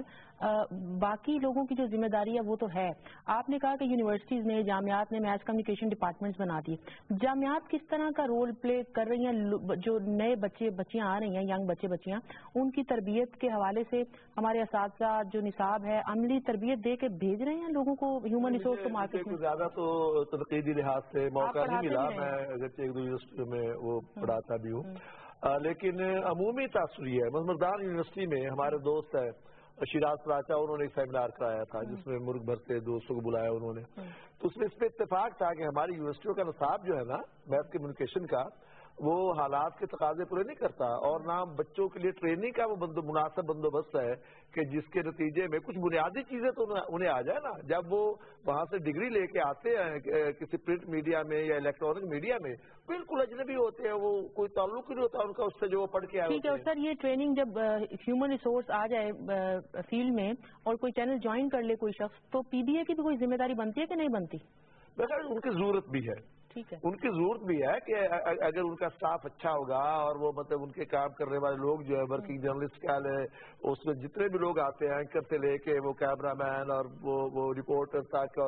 باقی لوگوں کی جو ذمہ داری ہے وہ تو ہے. آپ نے کہا کہ یونیورسٹیز نے، جامعات نے میس کمیونیکیشن ڈپارٹمنٹس بنا دیے. جامعات کس طرح کا رول پلے کر رہی ہیں؟ جو نئے بچے بچیاں آ رہی ہیں، ینگ بچے بچیاں، ان کی تربیت کے حوالے سے ہمارے اساتذہ جو نصاب ہے عملی تربیت دے کے بھیج رہے ہیں لوگوں کو ہیومن ریسورس کو مارکیٹ میں؟ زیادہ تو تنقیدی لحاظ سے موقع نہیں ملا. میں اگرچہ ایک دو یونیورسٹیوں میں وہ پڑھاتا بھی ہوں، لیکن عمومی تاثر یہ ہے. مزمردان یونیورسٹی میں ہمارے دوست ہے شیراز پراچا، انہوں نے ایک سیمینار کرایا تھا جس میں ملک بھر سے دوستوں کو بلایا انہوں نے. تو اس میں اس پہ اتفاق تھا کہ ہماری یونیورسٹیوں کا نصاب جو ہے نا میس کمیونیکیشن کا، وہ حالات کے تقاضے پورے نہیں کرتا، اور نہ بچوں کے لیے ٹریننگ کا وہ مناسب بندوبست ہے کہ جس کے نتیجے میں کچھ بنیادی چیزیں تو انہیں آ جائے نا. جب وہ وہاں سے ڈگری لے کے آتے ہیں کسی پرنٹ میڈیا میں یا الیکٹرانک میڈیا میں، بالکل اجنبی ہوتے ہیں، وہ کوئی تعلق ہی نہیں ہوتا ان کا اس سے جو وہ پڑھ کے آئے. ٹھیک ہے سر، یہ ٹریننگ جب ہیومن ریسورس آ جائے فیلڈ میں اور کوئی چینل جوائن کر لے کوئی شخص، تو پی بی اے کی بھی کوئی ذمہ داری بنتی ہے کہ نہیں بنتی؟ بغیر ان کی ضرورت بھی ہے. ان کی ضرورت بھی ہے کہ اگر ان کا سٹاف اچھا ہوگا اور وہ مطلب ان کے کام کرنے والے لوگ جو ہے ورکنگ جرنلسٹ کیا لے، اس میں جتنے بھی لوگ آتے ہیں اینکر سے لے کے وہ کیمرہ مین اور وہ وہ رپورٹر تک اور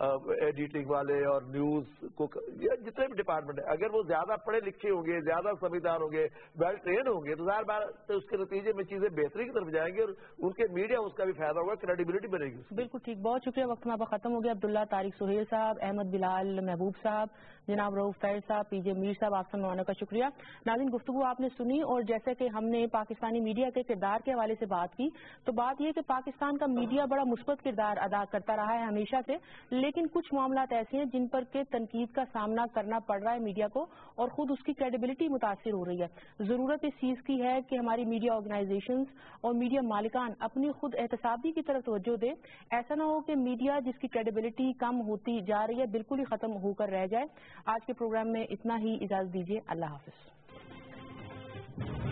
ایڈیٹنگ والے اور نیوز کو جتنے بھی ڈپارٹمنٹ ہیں اگر وہ زیادہ پڑھے لکھے ہوں گے, زیادہ سمجھدار ہوں گے, ویل ٹرین ہوں گے تو ظاہر بات اس کے نتیجے میں چیزیں بہتری کی طرف جائیں گے اور ان کے میڈیا اس کا بھی فائدہ ہوگا, کریڈیبلٹی بنے گی. بالکل ٹھیک, بہت شکریہ. وقت میں آپ کا ختم ہو گیا. عبداللہ طارق سہیل صاحب, احمد بلال محبوب صاحب, جناب رؤوف فیض صاحب, پی جے میر صاحب, آپ سے ملوانے کا شکریہ. ناظرین, گفتگو آپ نے سنی اور جیسے کہ ہم نے پاکستانی میڈیا کے کردار کے حوالے سے بات کی تو بات یہ کہ پاکستان کا میڈیا بڑا مثبت کردار ادا کرتا رہا ہے ہمیشہ سے, لیکن کچھ معاملات ایسے ہیں جن پر کہ تنقید کا سامنا کرنا پڑ رہا ہے میڈیا کو اور خود اس کی کریڈیبلٹی متاثر ہو رہی ہے. ضرورت اس چیز کی ہے کہ ہماری میڈیا آرگنائزیشنز اور میڈیا مالکان اپنی خود احتسابی کی طرف توجہ دے. ایسا نہ ہو کہ میڈیا جس کی کریڈیبلٹی کم ہوتی جا رہی ہے بالکل ہی ختم ہو کر رہ جائے. آج کے پروگرام میں اتنا ہی, اجازت دیجیے. اللہ حافظ.